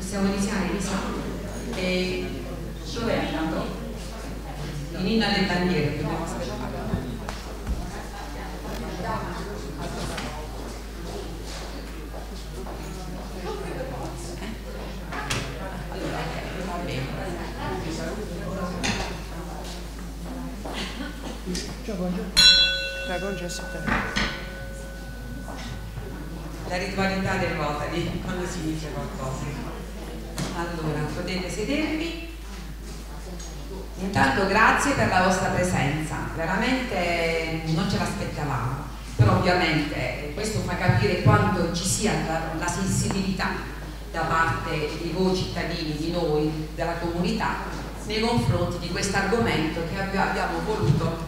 Possiamo iniziare, Elisa? Dove è andato? In Inna del Bandiere, dobbiamo aspettare. La ritualità del Rotary quando si inizia qualcosa. Allora, potete sedervi. Intanto grazie per la vostra presenza, veramente non ce l'aspettavamo, però ovviamente questo fa capire quanto ci sia la sensibilità da parte di voi cittadini, di noi, della comunità, nei confronti di questo argomento che abbiamo voluto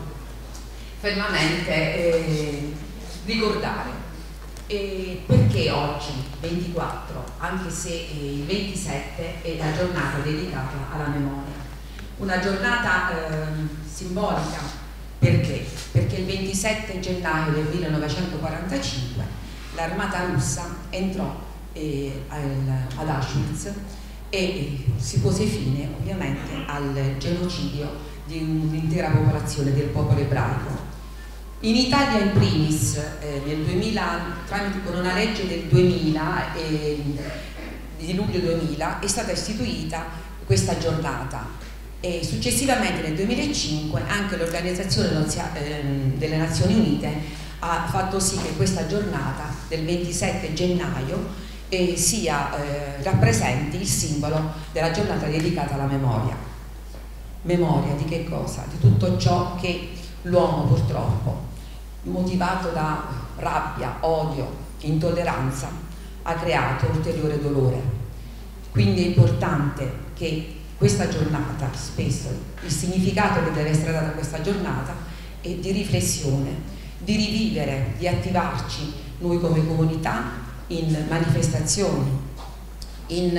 fermamente ricordare. Perché oggi 24, anche se il 27 è la giornata dedicata alla memoria? Una giornata simbolica, perché? Perché il 27 gennaio del 1945 l'armata russa entrò ad Auschwitz e si pose fine ovviamente al genocidio di un'intera popolazione del popolo ebraico. In Italia in primis nel 2000, con una legge del 2000, di luglio 2000, è stata istituita questa giornata e successivamente nel 2005 anche l'Organizzazione delle Nazioni Unite ha fatto sì che questa giornata del 27 gennaio rappresenti il simbolo della giornata dedicata alla memoria. Memoria di che cosa? Di tutto ciò che l'uomo purtroppo, motivato da rabbia, odio, intolleranza, ha creato ulteriore dolore. Quindi è importante che questa giornata, spesso il significato che deve essere dato a questa giornata è di riflessione, di rivivere, di attivarci noi come comunità in manifestazioni, in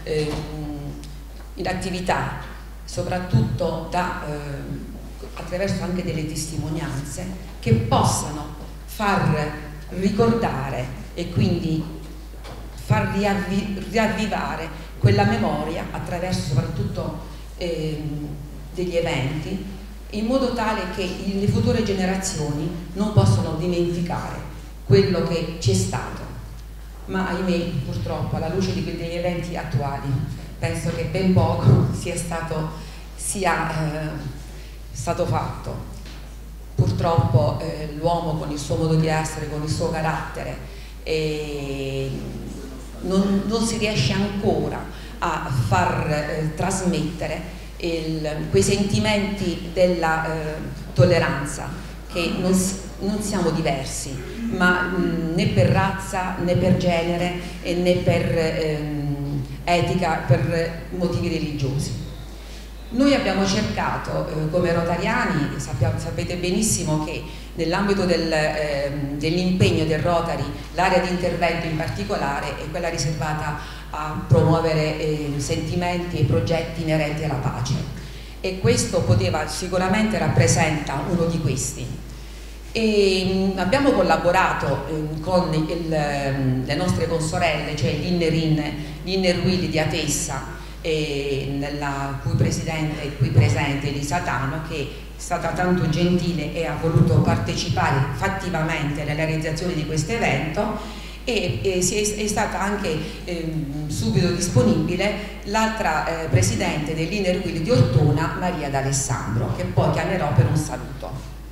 attività, soprattutto attraverso anche delle testimonianze che possano far ricordare e quindi far riavvivare quella memoria attraverso soprattutto degli eventi, in modo tale che le future generazioni non possano dimenticare quello che c'è stato. Ma ahimè, purtroppo, alla luce degli eventi attuali, penso che ben poco sia stato fatto. Purtroppo l'uomo con il suo modo di essere, con il suo carattere, non si riesce ancora a far trasmettere quei sentimenti della tolleranza, che non siamo diversi, ma né per razza, né per genere, né per etica, per motivi religiosi. Noi abbiamo cercato, come rotariani, sapete benissimo che nell'ambito dell'impegno del Rotary, l'area di intervento in particolare è quella riservata a promuovere sentimenti e progetti inerenti alla pace, e questo sicuramente rappresenta uno di questi. E abbiamo collaborato con le nostre consorelle, cioè l'Inner Will di Atessa, nella cui presidente e qui presente Elisa Tano, che è stata tanto gentile e ha voluto partecipare fattivamente alla realizzazione di questo evento, e è stata anche subito disponibile l'altra presidente dell'Inner Will di Ortona, Maria D'Alessandro, che poi chiamerò per un saluto.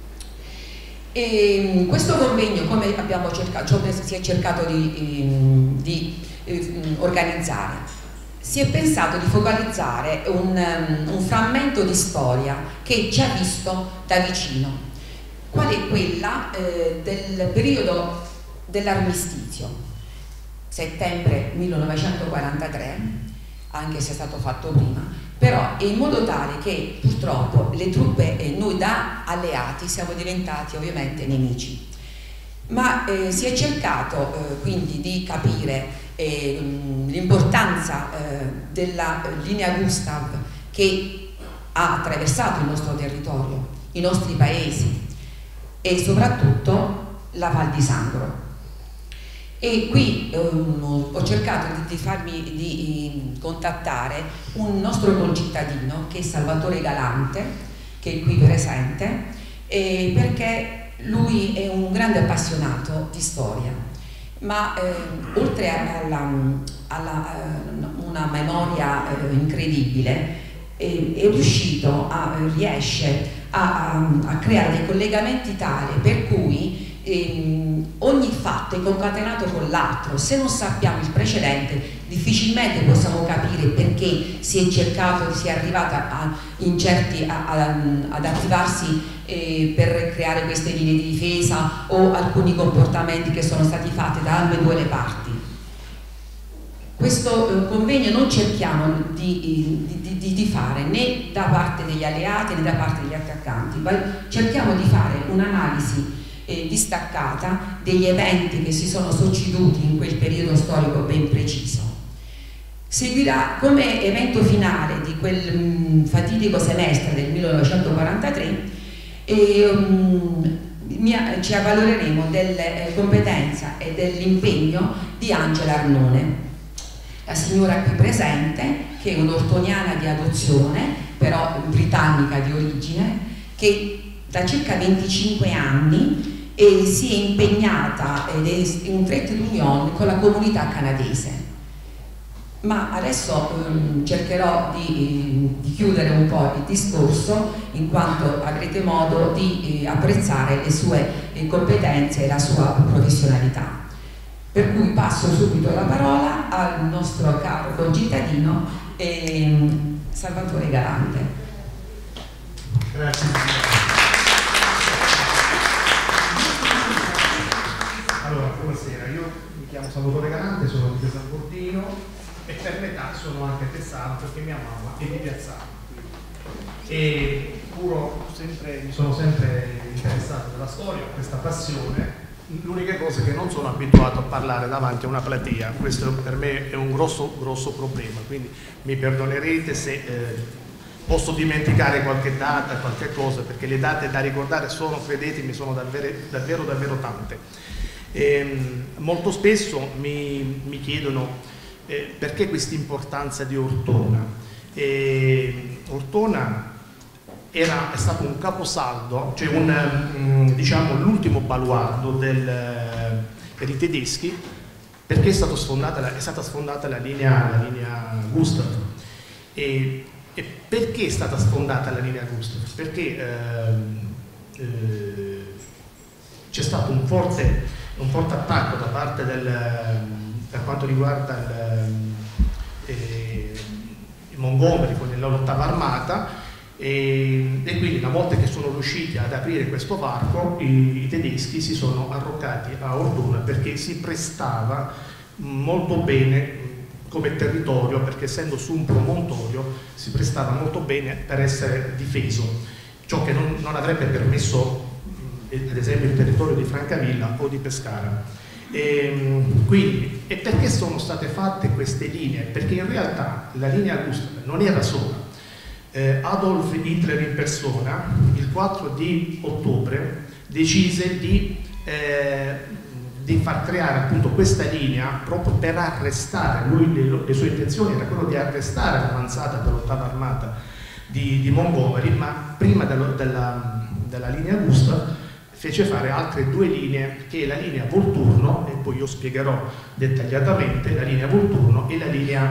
E questo convegno, come abbiamo cercato, si è cercato di organizzare, si è pensato di focalizzare un frammento di storia che ci ha visto da vicino, qual è quella del periodo dell'armistizio, settembre 1943, anche se è stato fatto prima, però in modo tale che purtroppo le truppe, noi da alleati siamo diventati ovviamente nemici. Ma si è cercato quindi di capire l'importanza della linea Gustav, che ha attraversato il nostro territorio, i nostri paesi e soprattutto la Val di Sangro. E qui ho cercato di contattare un nostro concittadino che è Salvatore Galante, che è qui presente, perché lui è un grande appassionato di storia, ma oltre a una memoria incredibile, riesce a creare dei collegamenti tali per cui ogni fatto è concatenato con l'altro. Se non sappiamo il precedente, difficilmente possiamo capire perché si è cercato, si è arrivata ad attivarsi per creare queste linee di difesa o alcuni comportamenti che sono stati fatti da ambedue le parti. Questo convegno non cerchiamo di fare né da parte degli alleati né da parte degli attaccanti, ma cerchiamo di fare un'analisi distaccata degli eventi che si sono succeduti in quel periodo storico ben preciso. Seguirà come evento finale di quel fatidico semestre del 1943 ci avvaloreremo delle competenze e dell'impegno di Angela Arnone, la signora qui presente, che è un'ortoniana di adozione, però britannica di origine, che da circa 25 anni si è impegnata ed è in stretta unione con la comunità canadese. Ma adesso cercherò di chiudere un po' il discorso, in quanto avrete modo di apprezzare le sue competenze e la sua professionalità. Per cui passo subito la parola al nostro caro concittadino Salvatore Galante. Grazie. Allora, buonasera, io mi chiamo Salvatore Galante, sono di San Bordino e per metà sono anche tessano perché mia mamma è di Piazzale. E mi sono sempre interessato della storia, ho questa passione. L'unica cosa è che non sono abituato a parlare davanti a una platea, questo per me è un grosso problema, quindi mi perdonerete se posso dimenticare qualche data, qualche cosa, perché le date da ricordare sono, credetemi, sono davvero tante. Molto spesso mi chiedono perché questa importanza di Ortona. Ortona è stato un caposaldo, cioè diciamo l'ultimo baluardo per i tedeschi, perché è stata sfondata la linea Gustav. E perché è stata sfondata la linea Gustav? Perché c'è stato un forte attacco da parte per quanto riguarda i mongolari con l'8ª armata. E quindi una volta che sono riusciti ad aprire questo varco, i tedeschi si sono arroccati a Ortona perché si prestava molto bene come territorio, perché essendo su un promontorio si prestava molto bene per essere difeso, ciò che non avrebbe permesso ad esempio il territorio di Francavilla o di Pescara. Quindi, e perché sono state fatte queste linee? Perché in realtà la linea Gustav non era sola. Adolf Hitler in persona il 4 di ottobre decise di far creare appunto questa linea proprio per arrestare, le sue intenzioni era quello di arrestare l'avanzata dell'8ª armata di Montgomery, ma prima della linea Gustav fece fare altre due linee, che è la linea Volturno, e poi io spiegherò dettagliatamente la linea Volturno e la linea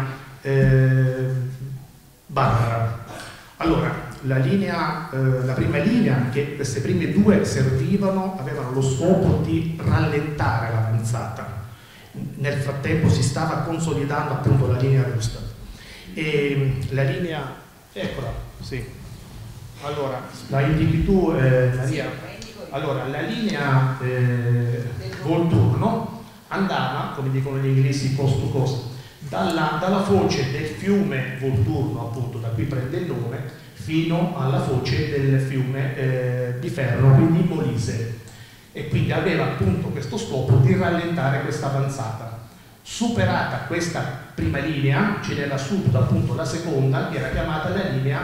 Barbara. Allora, la prima linea, che queste prime due avevano lo scopo di rallentare l'avanzata. Nel frattempo si stava consolidando appunto la linea Gustav. E la linea, eccola, sì. Allora, la indichi tu, Maria? Allora, la linea Volturno andava, come dicono gli inglesi, coast to coast, dalla foce del fiume Volturno, appunto, da cui prende il nome, fino alla foce del fiume Biferno, quindi Molise, e quindi aveva appunto questo scopo di rallentare questa avanzata. Superata questa prima linea, ce n'era subito appunto la seconda, che era chiamata la linea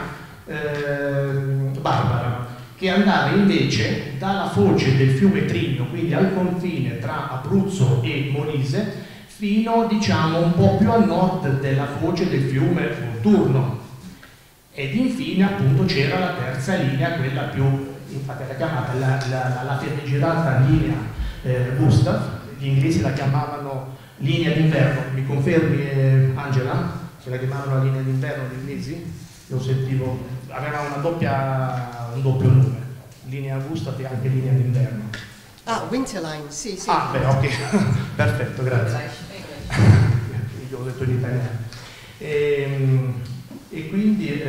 Barbara, che andava invece dalla foce del fiume Trigno, quindi al confine tra Abruzzo e Molise, fino diciamo un po' più a nord della foce del fiume Volturno, ed infine appunto c'era la terza linea, quella più, infatti era chiamata la famigerata linea Gustav, gli inglesi la chiamavano linea d'inverno, mi confermi Angela? Se la chiamavano la linea d'inverno gli inglesi? Io sentivo, aveva un doppio nome, linea Gustav e anche linea d'inverno. Ah, Winterline, sì, sì. Ah, beh, ok, perfetto, grazie. Io ho detto in italiano. E quindi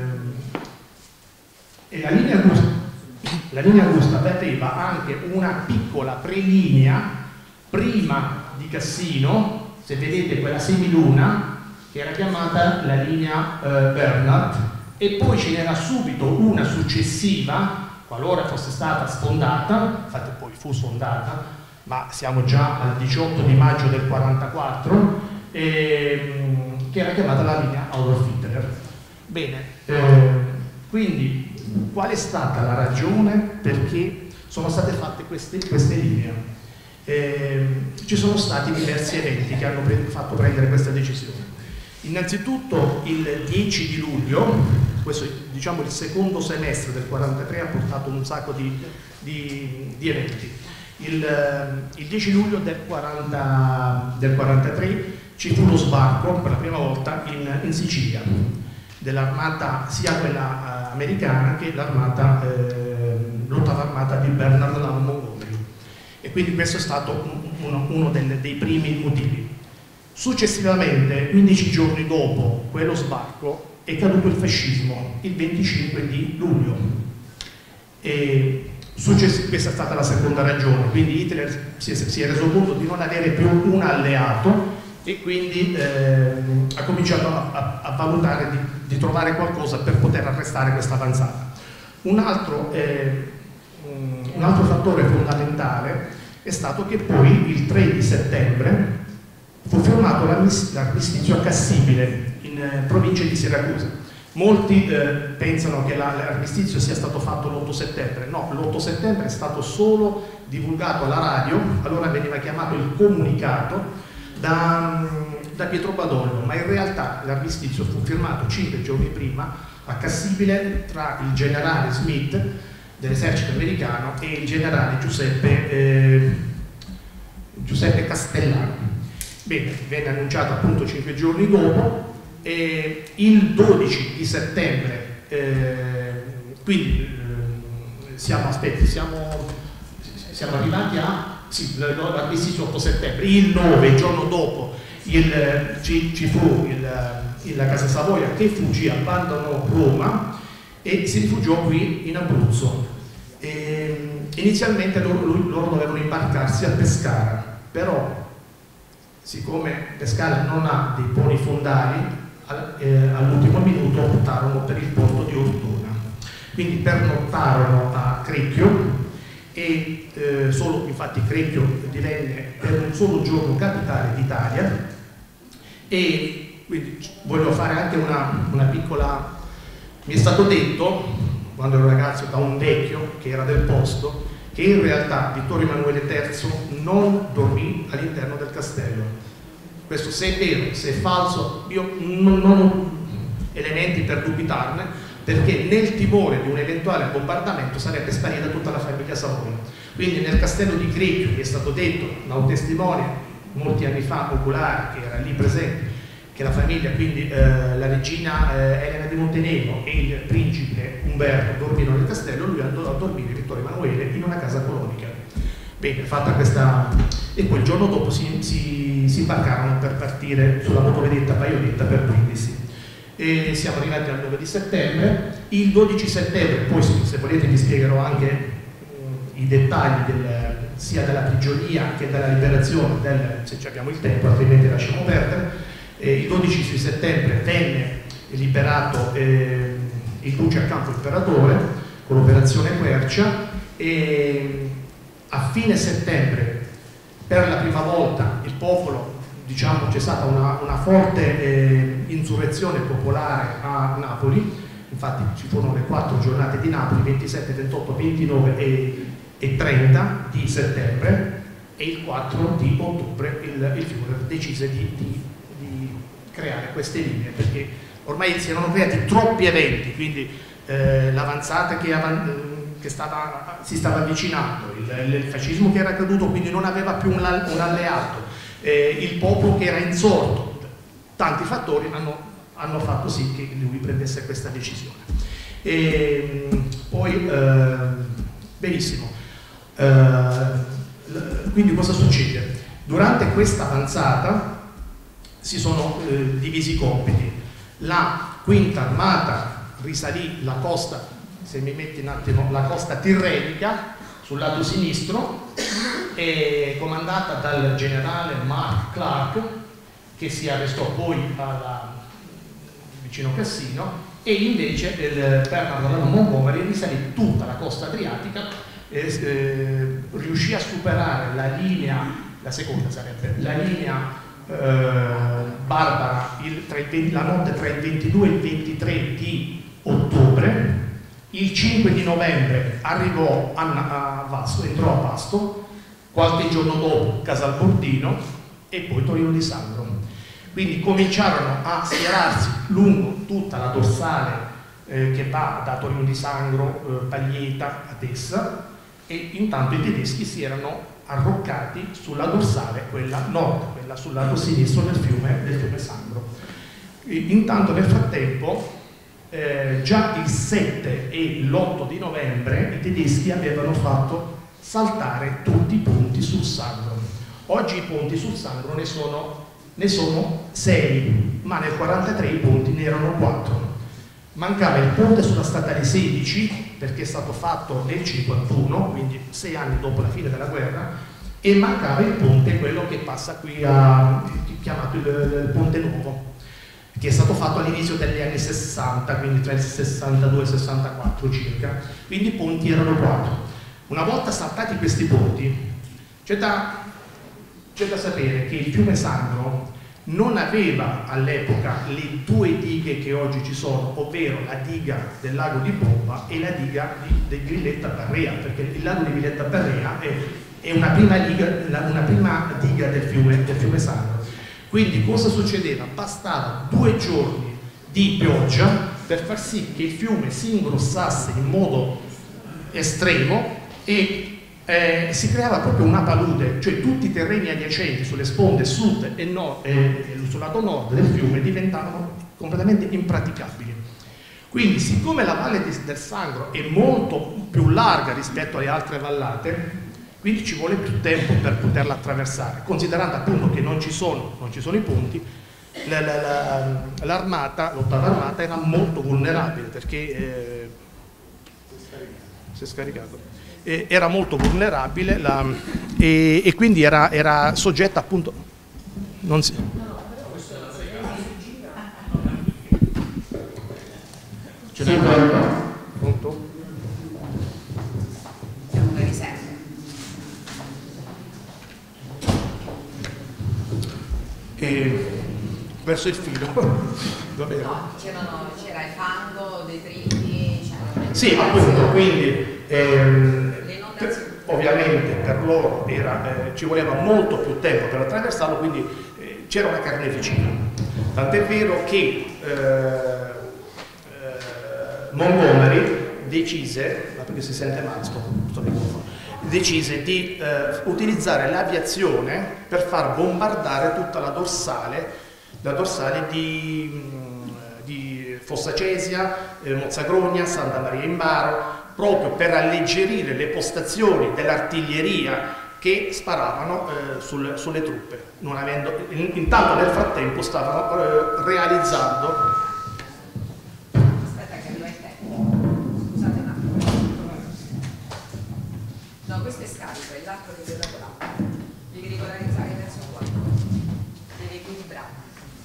la linea Gustav aveva anche una piccola prelinea prima di Cassino, se vedete quella semiluna, che era chiamata la linea Bernard, e poi ce n'era subito una successiva, qualora fosse stata sfondata, infatti poi fu sfondata, ma siamo già al 18 di maggio del 44, che era chiamata la linea Adolf Hitler. Bene, quindi qual è stata la ragione perché sono state fatte queste linee? Ci sono stati diversi eventi che hanno fatto prendere questa decisione. Innanzitutto il 10 di luglio, questo diciamo il secondo semestre del 43 ha portato un sacco di eventi. Il 10 luglio del 43 ci fu lo sbarco per la prima volta in Sicilia dell'armata, sia quella americana che l'ottava armata di Bernard Law Montgomery, e quindi questo è stato uno dei primi motivi. Successivamente, 15 giorni dopo quello sbarco, è caduto il fascismo, il 25 di luglio. Questa è stata la seconda ragione, quindi Hitler si è reso conto di non avere più un alleato e quindi ha cominciato a valutare di trovare qualcosa per poter arrestare questa avanzata. Un altro fattore fondamentale è stato che poi il 3 di settembre fu firmato l'armistizio a Cassibile, in provincia di Siracusa. Molti pensano che l'armistizio sia stato fatto l'8 settembre, no, l'8 settembre è stato solo divulgato alla radio, allora veniva chiamato il comunicato da Pietro Badoglio, ma in realtà l'armistizio fu firmato 5 giorni prima a Cassibile tra il generale Smith dell'esercito americano e il generale Giuseppe Castellano. Bene, venne annunciato appunto 5 giorni dopo, e il 12 di settembre, quindi siamo arrivati a l'armistizio 8 settembre, il 9, il giorno dopo, ci fu la Casa Savoia che fuggì, abbandonò Roma e si rifugiò qui in Abruzzo. Inizialmente loro dovevano imbarcarsi a Pescara, però siccome Pescara non ha dei poni fondali, all'ultimo minuto optarono per il porto di Ortona, quindi pernottarono a Crecchio e infatti Crecchio divenne per un solo giorno capitale d'Italia. E quindi voglio fare anche una piccola, mi è stato detto quando ero ragazzo da un vecchio che era del posto che in realtà Vittorio Emanuele III non dormì all'interno del castello. Questo, se è vero, se è falso, io non ho elementi per dubitarne, perché nel timore di un eventuale bombardamento sarebbe sparita tutta la famiglia Savoia. Quindi nel castello di Crecchio, che è stato detto da un testimone molti anni fa popolare che era lì presente, che la famiglia, quindi la regina Elena di Montenegro e il principe Umberto dormirono nel castello, lui andò a dormire, Vittorio Emanuele, in una casa colonica. Bene, fatta questa, e poi il giorno dopo si imbarcarono per partire sulla motovedetta Baioletta per Brindisi. E siamo arrivati al 9 di settembre. Il 12 settembre, poi se volete vi spiegherò anche i dettagli sia della prigionia che della liberazione, se ci abbiamo il tempo, altrimenti lasciamo perdere. Il 12 settembre venne liberato il duce a Campo Imperatore con l'operazione Quercia, e a fine settembre per la prima volta il popolo, diciamo, c'è stata una forte insurrezione popolare a Napoli. Infatti ci furono le 4 giornate di Napoli, 27, 28, 29 e 30 di settembre, e il 4 di ottobre il Führer decise di creare queste linee, perché ormai si erano creati troppi eventi, quindi l'avanzata che si stava avvicinando, il fascismo che era caduto, quindi non aveva più un alleato, il popolo che era insorto, tanti fattori hanno fatto sì che lui prendesse questa decisione. E poi, benissimo, quindi cosa succede? Durante questa avanzata si sono divisi i compiti. La quinta armata risalì la costa, se mi metti un attimo, la costa tirrenica sul lato sinistro, comandata dal generale Mark Clark, che si arrestò poi vicino Cassino, e invece Bernard Montgomery risalì tutta la costa adriatica, riuscì a superare la linea, la seconda sarebbe, la linea barbara la notte tra il 22 e il 23 di ottobre. Il 5 di novembre arrivò a Vasto, entrò a Vasto, qualche giorno dopo Casalbordino e poi Torino di Sangro. Quindi cominciarono a schierarsi lungo tutta la dorsale che va da Torino di Sangro, Paglieta, a Tessa, e intanto i tedeschi si erano arroccati sulla dorsale, quella nord, quella sul lato sinistro del fiume Sangro. Intanto nel frattempo già il 7 e l'8 di novembre i tedeschi avevano fatto saltare tutti i ponti sul Sangro. Oggi i ponti sul Sangro ne sono 6, ma nel 1943 i ponti ne erano 4. Mancava il ponte sulla statale 16, perché è stato fatto nel 1951, quindi 6 anni dopo la fine della guerra, e mancava il ponte, quello che passa qui chiamato il Ponte Nuovo, che è stato fatto all'inizio degli anni 60, quindi tra il 62 e il 64 circa. Quindi i ponti erano 4. Una volta saltati questi ponti, c'è da sapere che il fiume Sangro non aveva all'epoca le 2 dighe che oggi ci sono, ovvero la diga del lago di Bomba e la diga di Villetta Barrea, perché il lago di Villetta Barrea è una prima diga del fiume Sangro. Quindi cosa succedeva? Bastava 2 giorni di pioggia per far sì che il fiume si ingrossasse in modo estremo e si creava proprio una palude, cioè tutti i terreni adiacenti sulle sponde sud e nord, sul lato nord del fiume diventavano completamente impraticabili. Quindi, siccome la valle del Sangro è molto più larga rispetto alle altre vallate, quindi ci vuole più tempo per poterla attraversare, considerando appunto che non ci sono i ponti. L'armata, l'ottava armata, era molto vulnerabile perché si è scaricato. Era molto vulnerabile e quindi era soggetta appunto non si... Sì, pronto? Verso il filo. Va bene. No, c'era il fango, detriti, sì, appunto, quindi ovviamente per loro ci voleva molto più tempo per attraversarlo, quindi c'era una carneficina. Tant'è vero che Montgomery decise, ma perché si sente male decise di utilizzare l'aviazione per far bombardare tutta la dorsale di Fossa Cesia, Mozzagrogna, Santa Maria in Baro, proprio per alleggerire le postazioni dell'artiglieria che sparavano sulle truppe. Intanto nel frattempo stavano realizzando. Aspetta che arriva il tempo. Scusate un attimo. No, questo è scarico, è l'altro che deve lavorare. Devi regolarizzare verso qua. Devi equilibrare.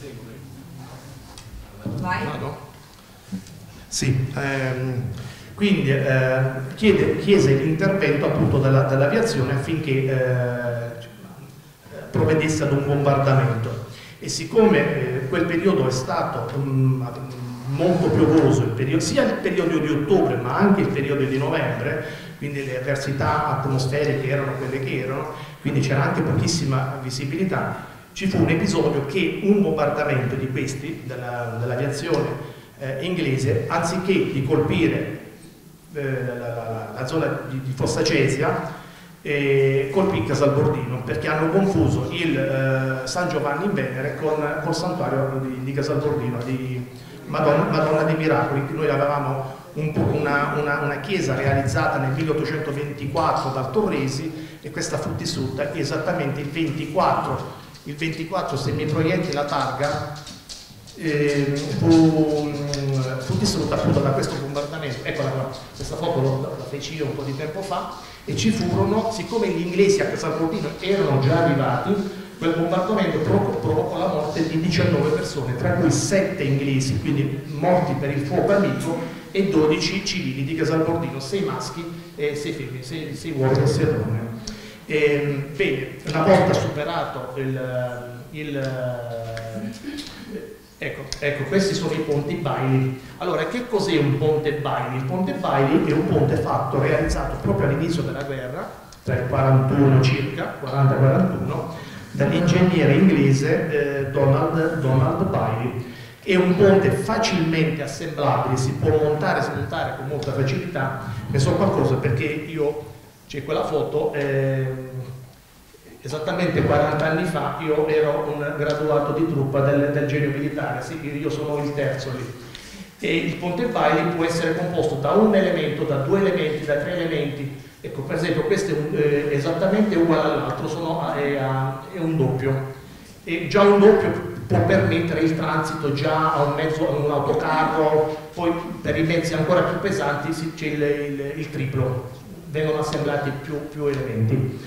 Vai. No. Sì. Quindi chiese l'intervento appunto dell'aviazione affinché provvedesse ad un bombardamento, e siccome quel periodo è stato molto piovoso, sia il periodo di ottobre ma anche il periodo di novembre, quindi le avversità atmosferiche erano quelle che erano, quindi c'era anche pochissima visibilità. Ci fu un episodio che un bombardamento di questi, dell'aviazione inglese, anziché di colpire la zona di Fossa Cesia, colpì Casalbordino, perché hanno confuso il San Giovanni in Venere col santuario di Casalbordino, di Madonna dei Miracoli. Noi avevamo una chiesa realizzata nel 1824 dal Torresi, e questa fu distrutta esattamente il 24 semiproiettili la targa fu distrutta appunto da questo bombardamento. Eccola qua, questa foto la feci io un po' di tempo fa, e ci furono, siccome gli inglesi a Casalbordino erano già arrivati, quel bombardamento provocò la morte di 19 persone, tra cui 7 inglesi, quindi morti per il fuoco amico, e 12 civili di Casalbordino, 6 maschi e 6 femmine, 6 uomini e 6 donne. Bene, una volta superato ecco, questi sono i ponti Bailey. Allora, che cos'è un ponte Bailey? Il ponte Bailey è un ponte realizzato proprio all'inizio della guerra, tra il 41 circa, 40-41, dall'ingegnere inglese Donald Bailey. È un ponte facilmente assemblabile, si può montare e smontare con molta facilità. Ne so qualcosa perché c'è quella foto, esattamente 40 anni fa io ero un graduato di truppa del genio militare, sì, io sono il terzo lì. E il ponte Bailey può essere composto da un elemento, da 2 elementi, da 3 elementi. Ecco, per esempio, questo è esattamente uguale all'altro, è un doppio. E già un doppio può permettere il transito già a un autocarro, poi per i mezzi ancora più pesanti c'è il triplo, vengono assemblati più elementi.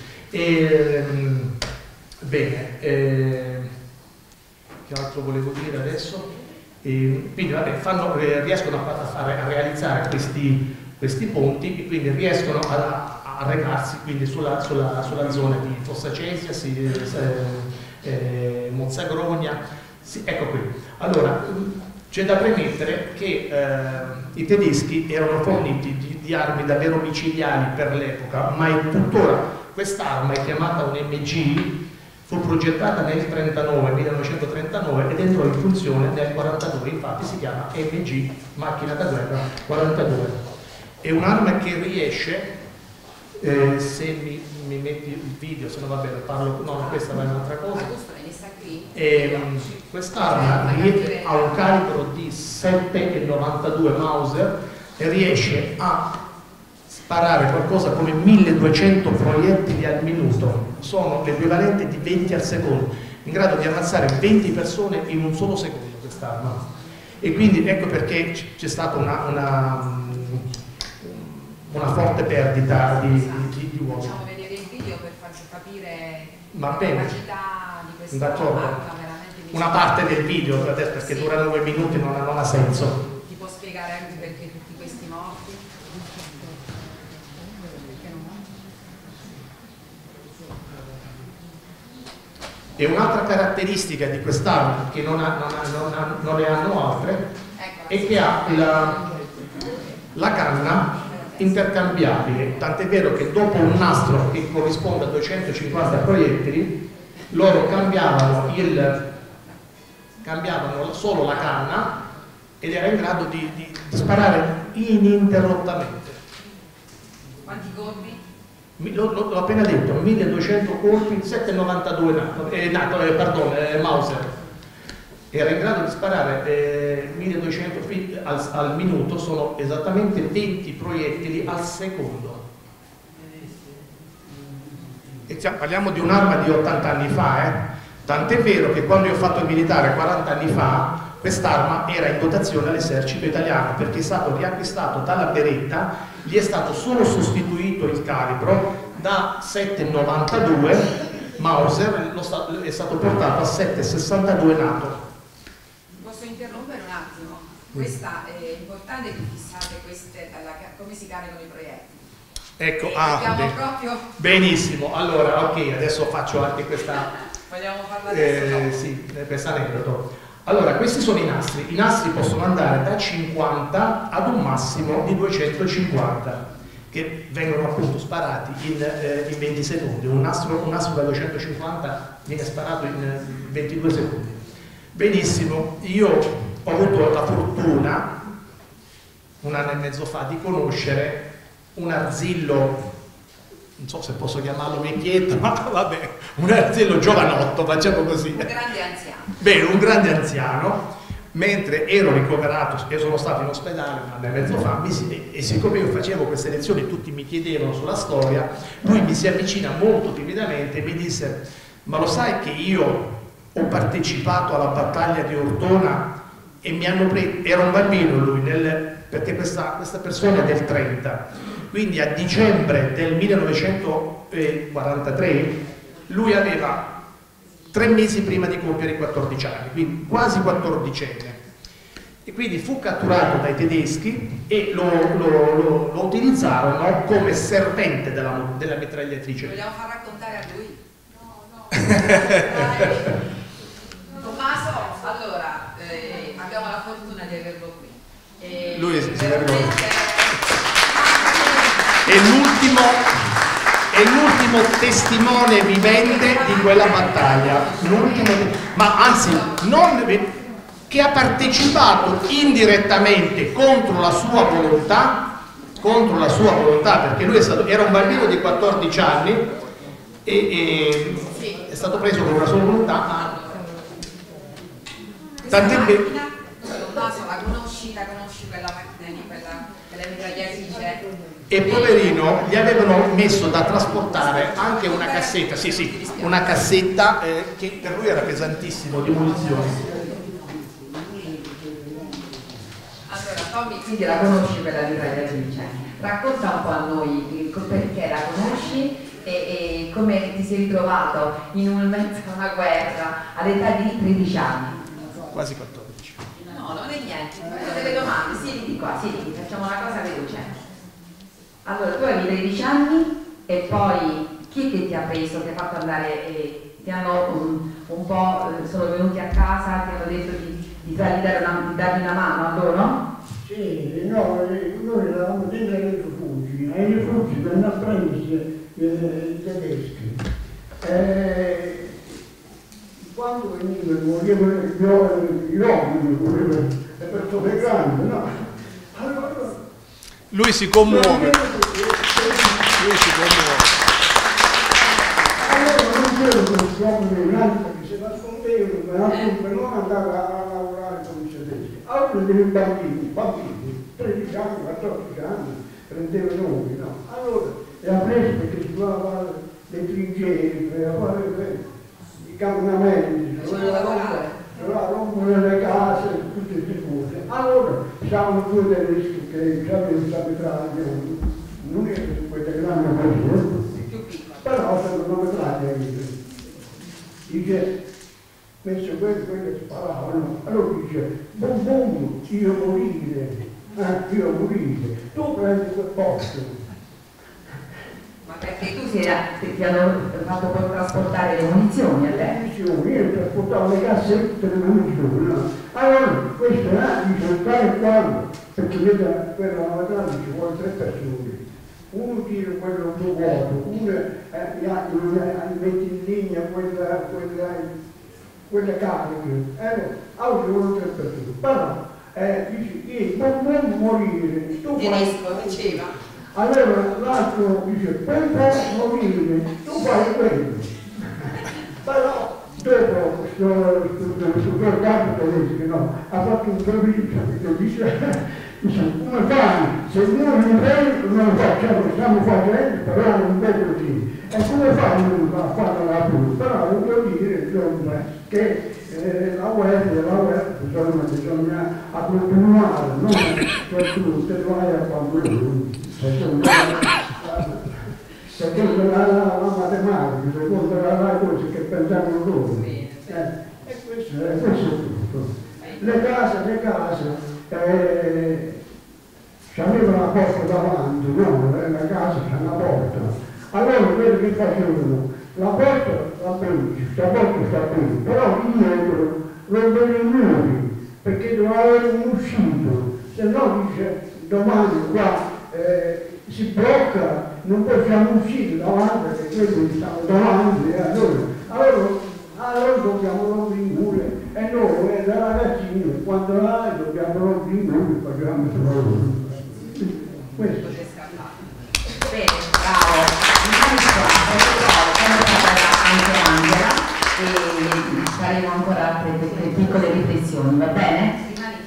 Bene, che altro volevo dire adesso? Quindi vabbè, riescono a realizzare questi ponti, e quindi riescono a recarsi quindi sulla zona di Fossa Cesia, Mozzagrogna, sì, ecco qui. Allora, c'è da premettere che i tedeschi erano forniti di armi davvero micidiali per l'epoca, ma tuttora quest'arma è chiamata un MG, fu progettata nel 1939 ed entrò in funzione nel 1942, infatti si chiama MG, macchina da guerra 42. È un'arma che riesce, se mi metti il video, se no va bene, parlo, no, questa va in un'altra cosa. Quest'arma ha un calibro di 7,92 Mauser e riesce a sparare qualcosa come 1200 proiettili al minuto, sono l'equivalente di 20 al secondo, in grado di ammazzare 20 persone in un solo secondo quest'arma. E quindi ecco perché c'è stata una forte perdita di uomini. Facciamo vedere il video per farci capire la capacità di questa arma. Una parte del video, perché sì, dura 9 minuti, non ha senso. Ti può spiegare anche perché tutti questi morti? E un'altra caratteristica di quest'arma, che non ne hanno altre, è che ha la canna intercambiabile, tant'è vero che dopo un nastro che corrisponde a 250 proiettili, loro cambiavano solo la canna ed era in grado di sparare ininterrottamente. Quanti colpi? L'ho appena detto, 1200 colpi, 7,92 Mauser. Era in grado di sparare 1200 al minuto, sono esattamente 20 proiettili al secondo. E parliamo di un'arma di 80 anni fa, Tant'è vero che quando io ho fatto il militare 40 anni fa, quest'arma era in dotazione all'esercito italiano, perché è stato riacquistato dalla Beretta, gli è stato solo sostituito il calibro da 7,92 Mauser, è stato portato a 7,62 NATO. Posso interrompere un attimo? Questa è importante che fissate come si caricano i proiettili. Ecco, proprio... benissimo, allora ok, adesso faccio anche questa... Vogliamo parlare sì, questo aneddoto. Allora, questi sono i nastri. I nastri possono andare da 50 ad un massimo di 250. che vengono appunto sparati in 20 secondi. Un nastro da 250 viene sparato in 22 secondi. Benissimo, io ho avuto la fortuna, un anno e mezzo fa, di conoscere un arzillo, non so se posso chiamarlo vecchietto, ma vabbè, un arzillo giovanotto, facciamo così. Un grande anziano. Bene, un grande anziano. Mentre ero ricoverato e sono stato in ospedale un anno e mezzo fa, e siccome io facevo queste lezioni, tutti mi chiedevano sulla storia, lui mi si avvicina molto timidamente e mi disse: ma lo sai che io ho partecipato alla battaglia di Ortona e mi hanno preso, era un bambino lui, perché questa persona è del 30, quindi a dicembre del 1943 lui aveva 3 mesi prima di compiere i 14 anni, quindi quasi 14enne, e quindi fu catturato dai tedeschi e lo utilizzarono come servente della mitragliatrice. Vogliamo far raccontare a lui? No. Tommaso, allora, abbiamo la fortuna di averlo qui. Lui si vergogna. È l'ultimo testimone vivente di quella battaglia, ma anzi che ha partecipato indirettamente contro la sua volontà, perché lui era un bambino di 14 anni e è stato preso con una sua volontà. Tant'è che Tommaso, la conosci quella mitragliatrice? E poverino, gli avevano messo da trasportare anche una cassetta, una cassetta che per lui era pesantissimo, di munizioni. Allora, Tommy, quindi la conosci quella mitragliatrice? Racconta un po' a noi perché la conosci e come ti sei ritrovato in mezzo a una guerra all'età di 13 anni. Quasi 14. No, non è niente, faccio delle domande, siediti qua, facciamo una cosa veloce. Allora, tu avevi 13 anni e poi chi è che ti ha preso, ti ha fatto andare, ti hanno un po', sono venuti a casa, ti hanno detto di dargli una mano a loro? Sì, no, noi eravamo dentro ai rifugi, vennero a prendere i tedeschi. Quando venivano, gli uomini, le persone grandi, no? Allora, lui si commuove. Allora non c'erano questi uomini grandi che si nascondevano, per non andare a lavorare con i tedeschi. Altri dei bambini, 13 anni, 14 anni, prendevano noi, no? Allora, era preso perché si doveva fare le trincee, doveva fare i camminamenti, doveva rompere le case, tutte queste cose. Allora, c'erano 2 tedeschi che avevano questa mitraglia, non era questa grande cosa, però c'era una mitraglia dice, penso quelli sparavano, allora dice, bum, io morire, tu prendi quel posto. Ma perché tu ti hanno fatto poi trasportare le munizioni a te? Io trasportavo le cassette delle munizioni, no? Allora, questo dice, fare quando, perché quella mitraglia ci vuole 3 persone. Uno tira quello vuoto, uno mette in linea quelle cariche, allora ci vuole 3 persone. Però dice, non morire, tu Tedesco diceva. Allora l'altro dice, per morire, tu fai quello. Però dopo questo capo tedesco, no, ha fatto un servizio, dice, come fai? Se noi non lo facciamo, stiamo facendo, però non è così. E come fai a fare la pure? Però voglio dire che la guerra bisogna continuare, non per tutte, vai a quando perché la matematica, secondo la cosa che pensavano loro. E questo è tutto. Le case c'aveva la porta davanti, no? La casa c'è una porta. Allora quello che facevano, la porta la qui, la porta sta qui, però dietro rompevano i muri, perché doveva avere un uscito, se no dice domani qua si blocca, non possiamo uscire davanti perché quelli stanno davanti e allora dobbiamo rompere in mure e noi da ragazzini quando dobbiamo rompere in mure facciamo questo. Bene, bravo. Anche Angela e faremo ancora altre piccole riflessioni, va bene?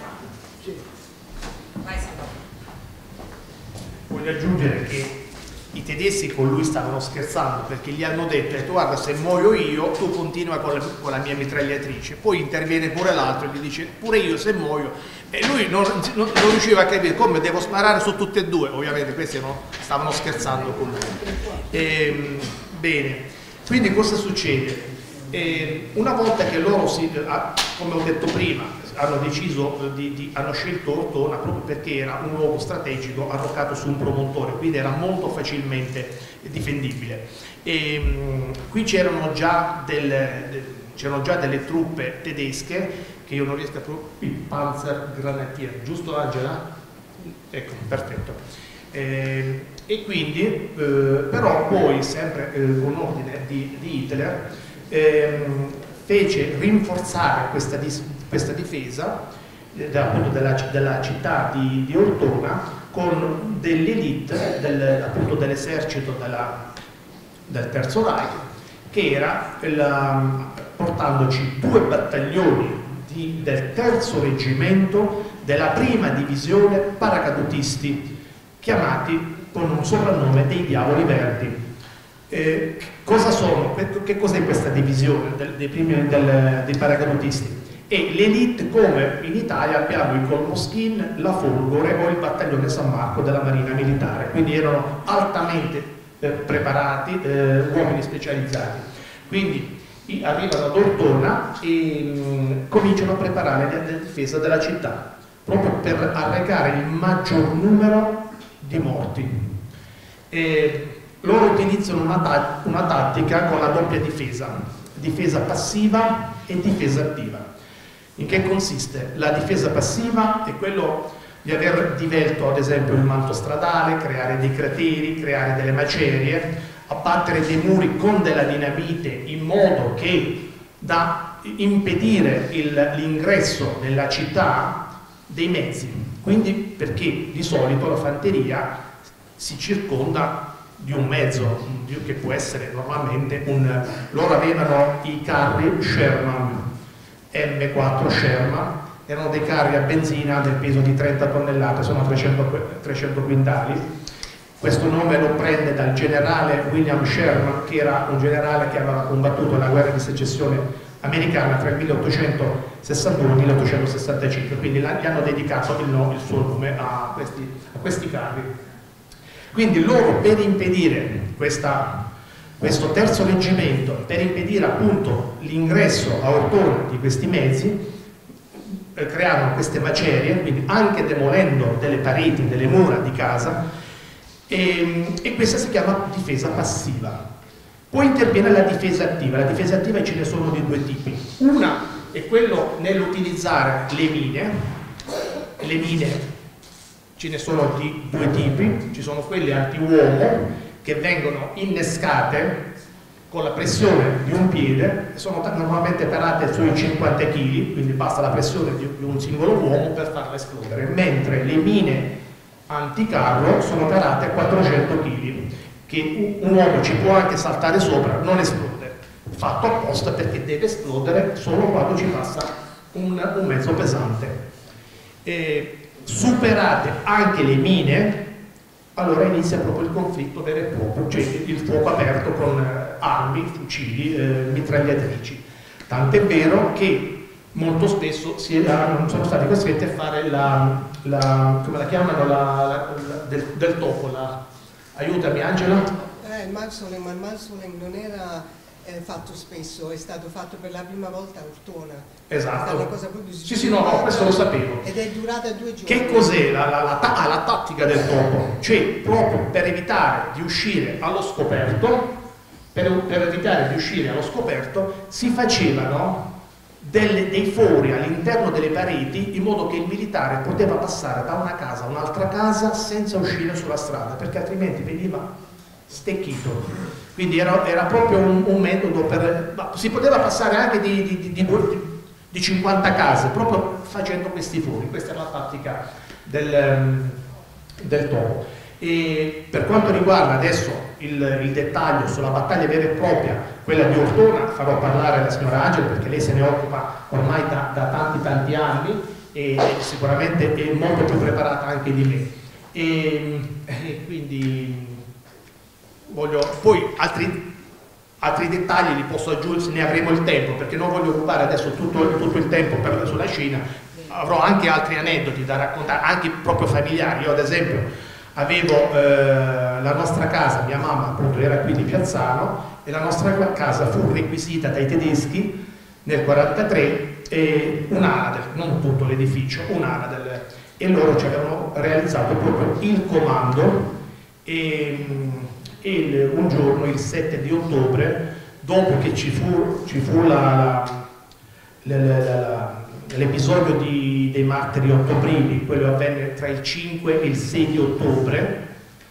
Voglio aggiungere che i tedeschi con lui stavano scherzando perché gli hanno detto guarda, se muoio io tu continua con la mia mitragliatrice, poi interviene pure l'altro e gli dice pure io se muoio, e lui non riusciva a capire come devo sparare su tutte e due. Ovviamente questi stavano scherzando con lui. Bene, quindi cosa succede? Una volta che loro come ho detto prima, hanno deciso hanno scelto Ortona proprio perché era un luogo strategico arroccato su un promontorio, quindi era molto facilmente difendibile. Qui c'erano già delle truppe tedesche che io non riesco a il Panzergrenadier, giusto Angela? Ecco, perfetto. E quindi però poi sempre con ordine di Hitler fece rinforzare questa difesa appunto della città di Ortona con delle elite appunto dell'esercito del Terzo Reich, che era portandoci 2 battaglioni del terzo reggimento della prima divisione paracadutisti, chiamati con un soprannome dei Diavoli Verdi. Cosa sono? Che cos'è questa divisione dei paracadutisti? E l'elite, come in Italia abbiamo il Colmoschin, la Folgore o il battaglione San Marco della Marina Militare, quindi erano altamente preparati, uomini specializzati. Quindi arrivano ad Ortona e cominciano a preparare la difesa della città, proprio per arrecare il maggior numero di morti. Loro utilizzano una tattica con la doppia difesa passiva e difesa attiva. In che consiste? La difesa passiva è quello di aver divelto ad esempio il manto stradale, creare dei crateri, creare delle macerie, abbattere dei muri con della dinamite in modo che da impedire l'ingresso nella città dei mezzi. Quindi perché di solito la fanteria si circonda di un mezzo che può essere normalmente loro avevano i carri Sherman M4 Sherman, erano dei carri a benzina del peso di 30 tonnellate, sono 300 quintali. Questo nome lo prende dal generale William Sherman, che era un generale che aveva combattuto la guerra di secessione americana tra il 1861 e il 1865, quindi gli hanno dedicato il suo nome a questi carri. Quindi loro, per impedire questo terzo reggimento, per impedire appunto l'ingresso a Ortona di questi mezzi, crearono queste macerie, quindi anche demolendo delle pareti, delle mura di casa, e questa si chiama difesa passiva. Poi interviene la difesa attiva. La difesa attiva ce ne sono di 2 tipi. Una è quello nell'utilizzare le mine. Le mine ce ne sono di 2 tipi, ci sono quelle anti-uomo che vengono innescate con la pressione di un piede, sono normalmente tarate sui 50 kg, quindi basta la pressione di un singolo uomo per farla esplodere, mentre le mine anticarro sono tarate a 400 kg, che un uomo ci può anche saltare sopra, non esplode, fatto apposta perché deve esplodere solo quando ci passa un mezzo pesante. Superate anche le mine, allora inizia proprio il conflitto vero e proprio, cioè il fuoco aperto con armi, fucili, mitragliatrici. Tant'è vero che molto spesso sono stati costretti a fare come la chiamano, del topo, aiutami Angela? Il Marsoling, ma il Marsoling non era fatto spesso, è stato fatto per la prima volta a Ortona. Esatto. Una cosa proprio sì, no, questo lo sapevo. Ed è durata 2 giorni. Che cos'è la tattica del topo? Cioè, proprio per evitare di uscire allo scoperto, si facevano dei fori all'interno delle pareti, in modo che il militare poteva passare da una casa a un'altra casa senza uscire sulla strada, perché altrimenti veniva stecchito. Quindi era proprio un metodo si poteva passare anche di 50 case proprio facendo questi fori. Questa è la tattica del topo. E per quanto riguarda adesso il dettaglio sulla battaglia vera e propria, quella di Ortona, farò parlare la signora Angela, perché lei se ne occupa ormai da tanti anni e sicuramente è molto più preparata anche di me. E quindi poi altri dettagli li posso aggiungere se ne avremo il tempo, perché non voglio rubare adesso tutto il tempo sulla Cina. Avrò anche altri aneddoti da raccontare, anche proprio familiari. Io ad esempio avevo la nostra casa, mia mamma appunto era qui di Piazzano, e la nostra casa fu requisita dai tedeschi nel 1943, e un'ala, non tutto l'edificio, e loro ci avevano realizzato proprio il comando. E un giorno, il 7 di ottobre, dopo che ci fu l'episodio dei martiri ottobrini, quello avvenne tra il 5 e il 6 di ottobre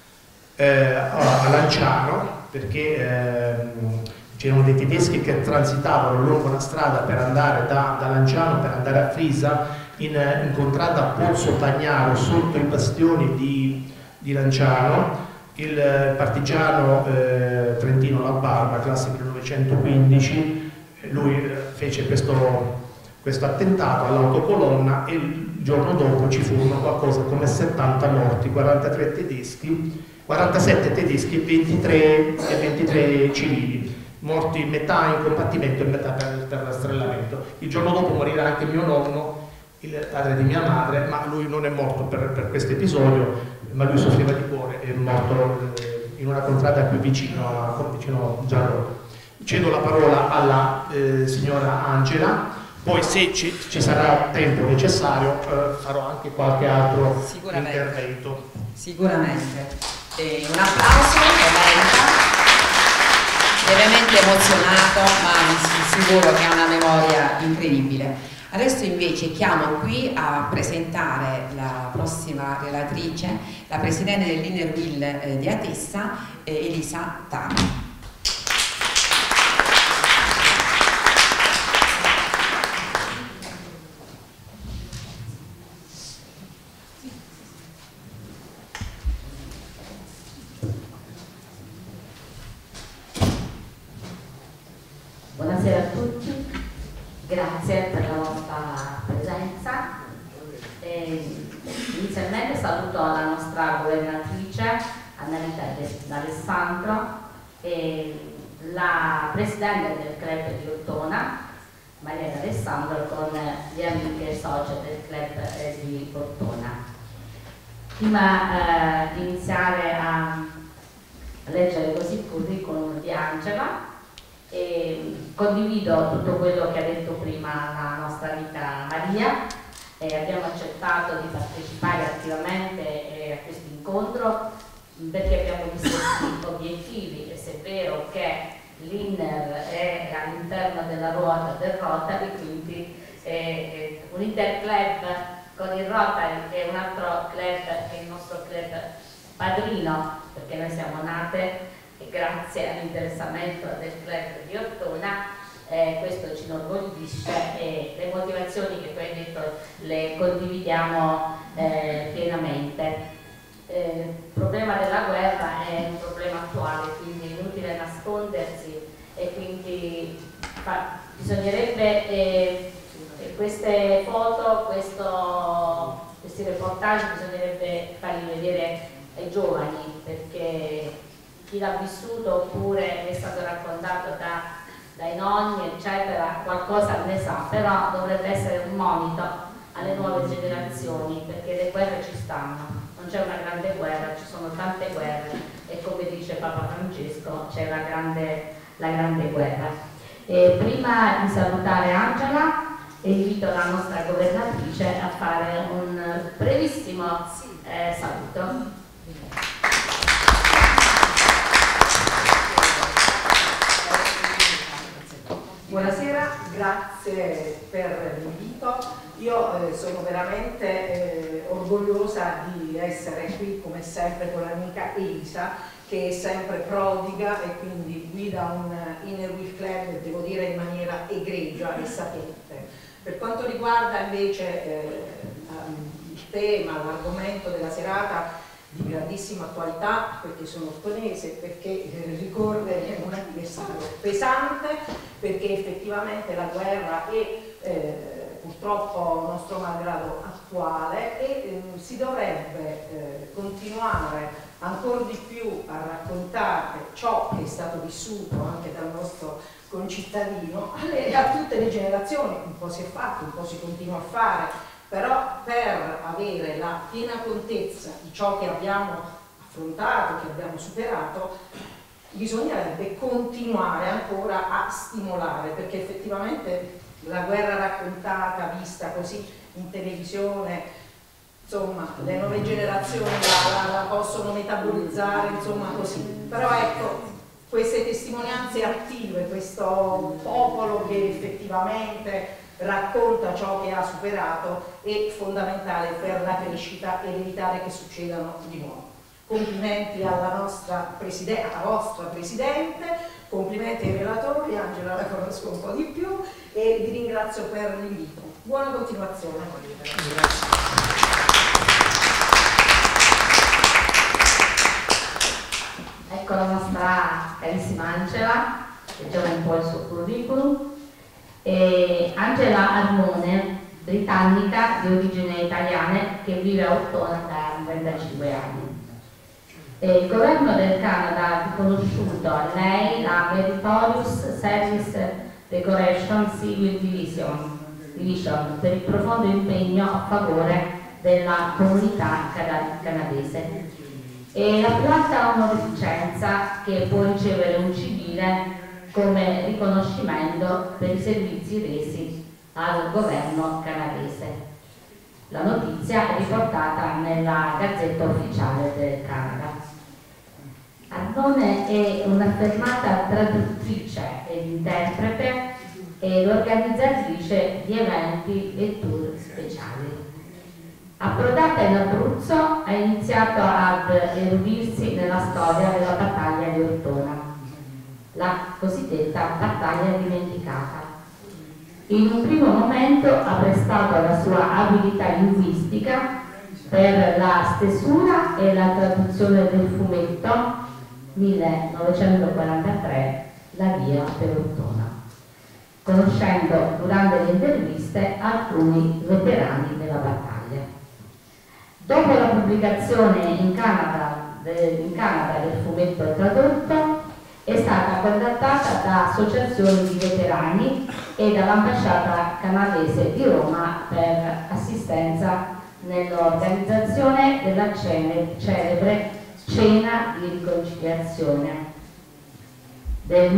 a Lanciano, perché c'erano dei tedeschi che transitavano lungo una strada per andare da Lanciano per andare a Frisa, incontrata a Pozzo Pagnaro sotto i bastioni di Lanciano. Il partigiano Trentino La Barba, classe 1915, lui fece questo attentato all'autocolonna, e il giorno dopo ci furono qualcosa come 70 morti, 47 tedeschi e 23 civili, morti metà in combattimento e metà per rastrellamento. Il giorno dopo morirà anche mio nonno, il padre di mia madre, ma lui non è morto per questo episodio, ma lui soffriva di cuore, è morto in una contrada qui vicino a Giarro. Cedo la parola alla signora Angela, poi se ci sarà tempo necessario farò anche qualche altro intervento. Sicuramente. Un applauso per Lenta, veramente emozionato, ma sicuro che ha una memoria incredibile. Adesso invece chiamo qui a presentare la prossima relatrice, la presidente dell'Innerwill di Atessa, Elisa Tano. Buonasera a tutti, grazie per la vostra presenza. Inizialmente saluto la nostra governatrice Annalisa D'Alessandro e la presidente del club di Ortona, Maria D'Alessandro, con le amiche e socie del club di Ortona. Prima di iniziare a leggere così il curriculum di Angela, condivido tutto quello che ha detto prima la nostra amica Maria. Abbiamo accettato di partecipare attivamente a questo incontro perché abbiamo gli stessi obiettivi, e se è vero che l'Inner è all'interno della ruota del Rotary, quindi un interclub con il Rotary è un altro club che è il nostro club padrino, perché noi siamo nate grazie all'interessamento del club di Ortona. Questo ci inorgoglisce e le motivazioni che tu hai detto le condividiamo pienamente. Il problema della guerra è un problema attuale, quindi è inutile nascondersi, e quindi bisognerebbe queste foto, questi reportage bisognerebbe farli vedere ai giovani, perché chi l'ha vissuto oppure è stato raccontato dai nonni eccetera qualcosa ne sa, però dovrebbe essere un monito alle nuove generazioni, perché le guerre ci stanno, non c'è una grande guerra, ci sono tante guerre, e come dice Papa Francesco c'è la grande guerra. Prima di salutare Angela, invito la nostra governatrice a fare un brevissimo saluto. Buonasera, grazie per l'invito. Io sono veramente orgogliosa di essere qui come sempre con l'amica Elisa, che è sempre prodiga e quindi guida un Inner Wheel Club, devo dire, in maniera egregia e sapiente. Per quanto riguarda invece il tema, l'argomento della serata, di grandissima attualità, perché sono ortonese, perché ricorre un anniversario pesante, perché effettivamente la guerra è purtroppo nostro malgrado attuale e si dovrebbe continuare ancora di più a raccontare ciò che è stato vissuto anche dal nostro concittadino a tutte le generazioni. Un po' si è fatto, un po' si continua a fare, però per avere la piena contezza di ciò che abbiamo affrontato, che abbiamo superato, bisognerebbe continuare ancora a stimolare, perché effettivamente la guerra raccontata, vista così in televisione, insomma, le nuove generazioni la possono metabolizzare, insomma così. Però ecco, queste testimonianze attive, questo popolo che effettivamente racconta ciò che ha superato, è fondamentale per la crescita ed evitare che succedano di nuovo. Complimenti alla nostra Presidente, alla vostra Presidente, complimenti ai relatori, Angela la conosco un po' di più e vi ringrazio per l'invito. Buona continuazione. Grazie. Ecco la nostra carissima Angela, leggiamo un po' il suo curriculum. Angela Armone, britannica di origine italiana che vive a Ortona da 35 anni. Il governo del Canada ha riconosciuto a lei la Meritorious Service Decoration Civil Division per il profondo impegno a favore della comunità canadese. È la più alta onorificenza che può ricevere un civile come riconoscimento per i servizi resi al governo canadese. La notizia è riportata nella Gazzetta Ufficiale del Canada. Armone è un'affermata traduttrice ed interprete ed organizzatrice di eventi e tour speciali. Approdata in Abruzzo, ha iniziato ad erudirsi nella storia della battaglia di Ortona, la cosiddetta battaglia dimenticata. In un primo momento ha prestato la sua abilità linguistica per la stesura e la traduzione del fumetto 1943 La via per Ortona, conoscendo durante le interviste alcuni veterani della battaglia. Dopo la pubblicazione in Canada del fumetto tradotto, è stata contattata da associazioni di veterani e dall'ambasciata canadese di Roma per assistenza nell'organizzazione della celebre Cena di riconciliazione del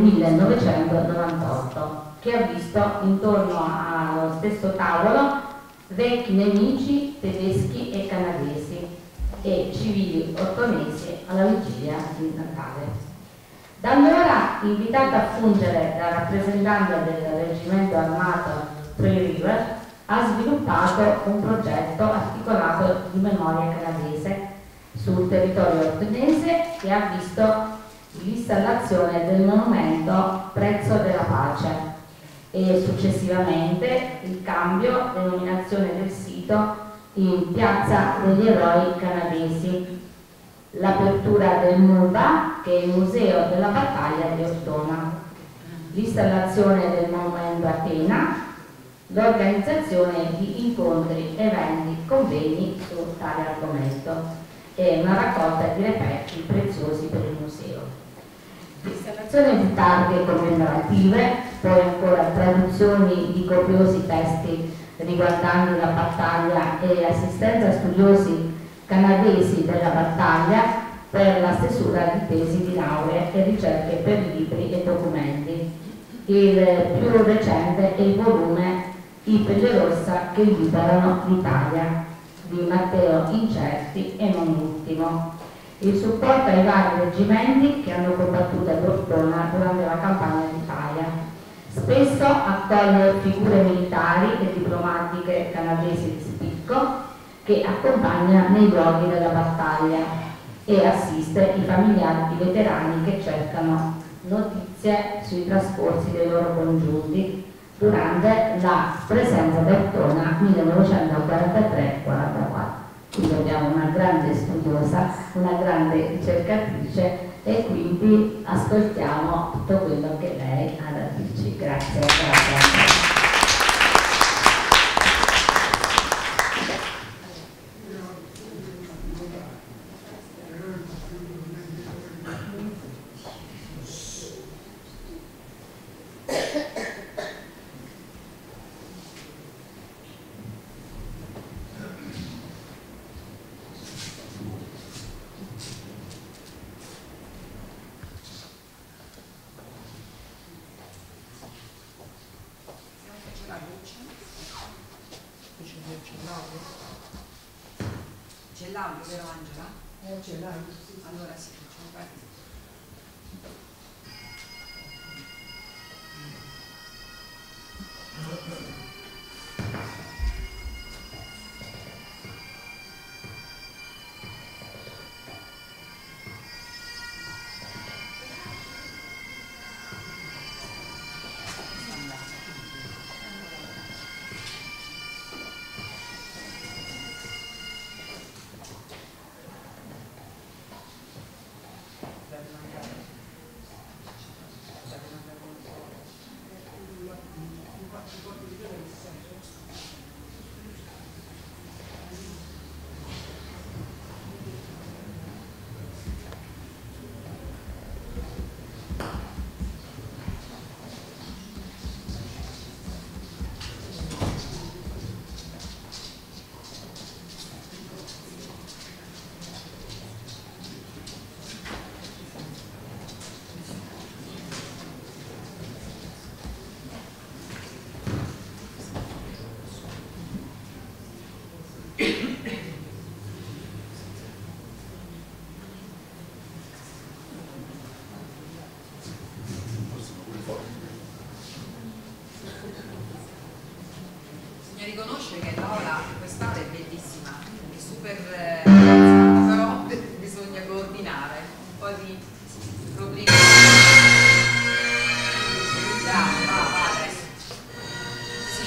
1998, che ha visto intorno allo stesso tavolo vecchi nemici tedeschi e canadesi e civili ortonesi alla vigilia di Natale. Da allora, invitata a fungere da rappresentante del reggimento armato Three River, ha sviluppato un progetto articolato di memoria canadese sul territorio ortonese che ha visto l'installazione del monumento Prezzo della Pace e successivamente il cambio denominazione del sito in Piazza degli Eroi Canadesi, l'apertura del MUBA, che è il Museo della Battaglia di Ortona, l'installazione del monumento Atena, l'organizzazione di incontri, eventi, convegni su tale argomento e una raccolta di reperti preziosi per il museo. L'installazione di targhe commemorative, poi ancora traduzioni di copiosi testi riguardanti la battaglia e assistenza a studiosi canadesi della battaglia per la stesura di tesi di laurea e ricerche per libri e documenti. Il più recente è il volume I Pelle Rossa che liberano l'Italia di Matteo Incerti e non ultimo. Il supporto ai vari reggimenti che hanno combattuto ad Ortona durante la campagna d'Italia, Spesso accoglie figure militari e diplomatiche canadesi di spicco che accompagna nei luoghi della battaglia e assiste i familiari di veterani che cercano notizie sui trascorsi dei loro congiunti durante la presenza di Ortona 1943-44. Quindi abbiamo una grande studiosa, una grande ricercatrice e quindi ascoltiamo tutto quello che lei ha da dirci. Grazie. C'è l'audio, vero Angela? C'è l'audio, sì. Allora sì, facciamo parte. Riconosce che l'aula quest'aula è bellissima, è super però bisogna coordinare un po' di problemi. Va adesso. Sì.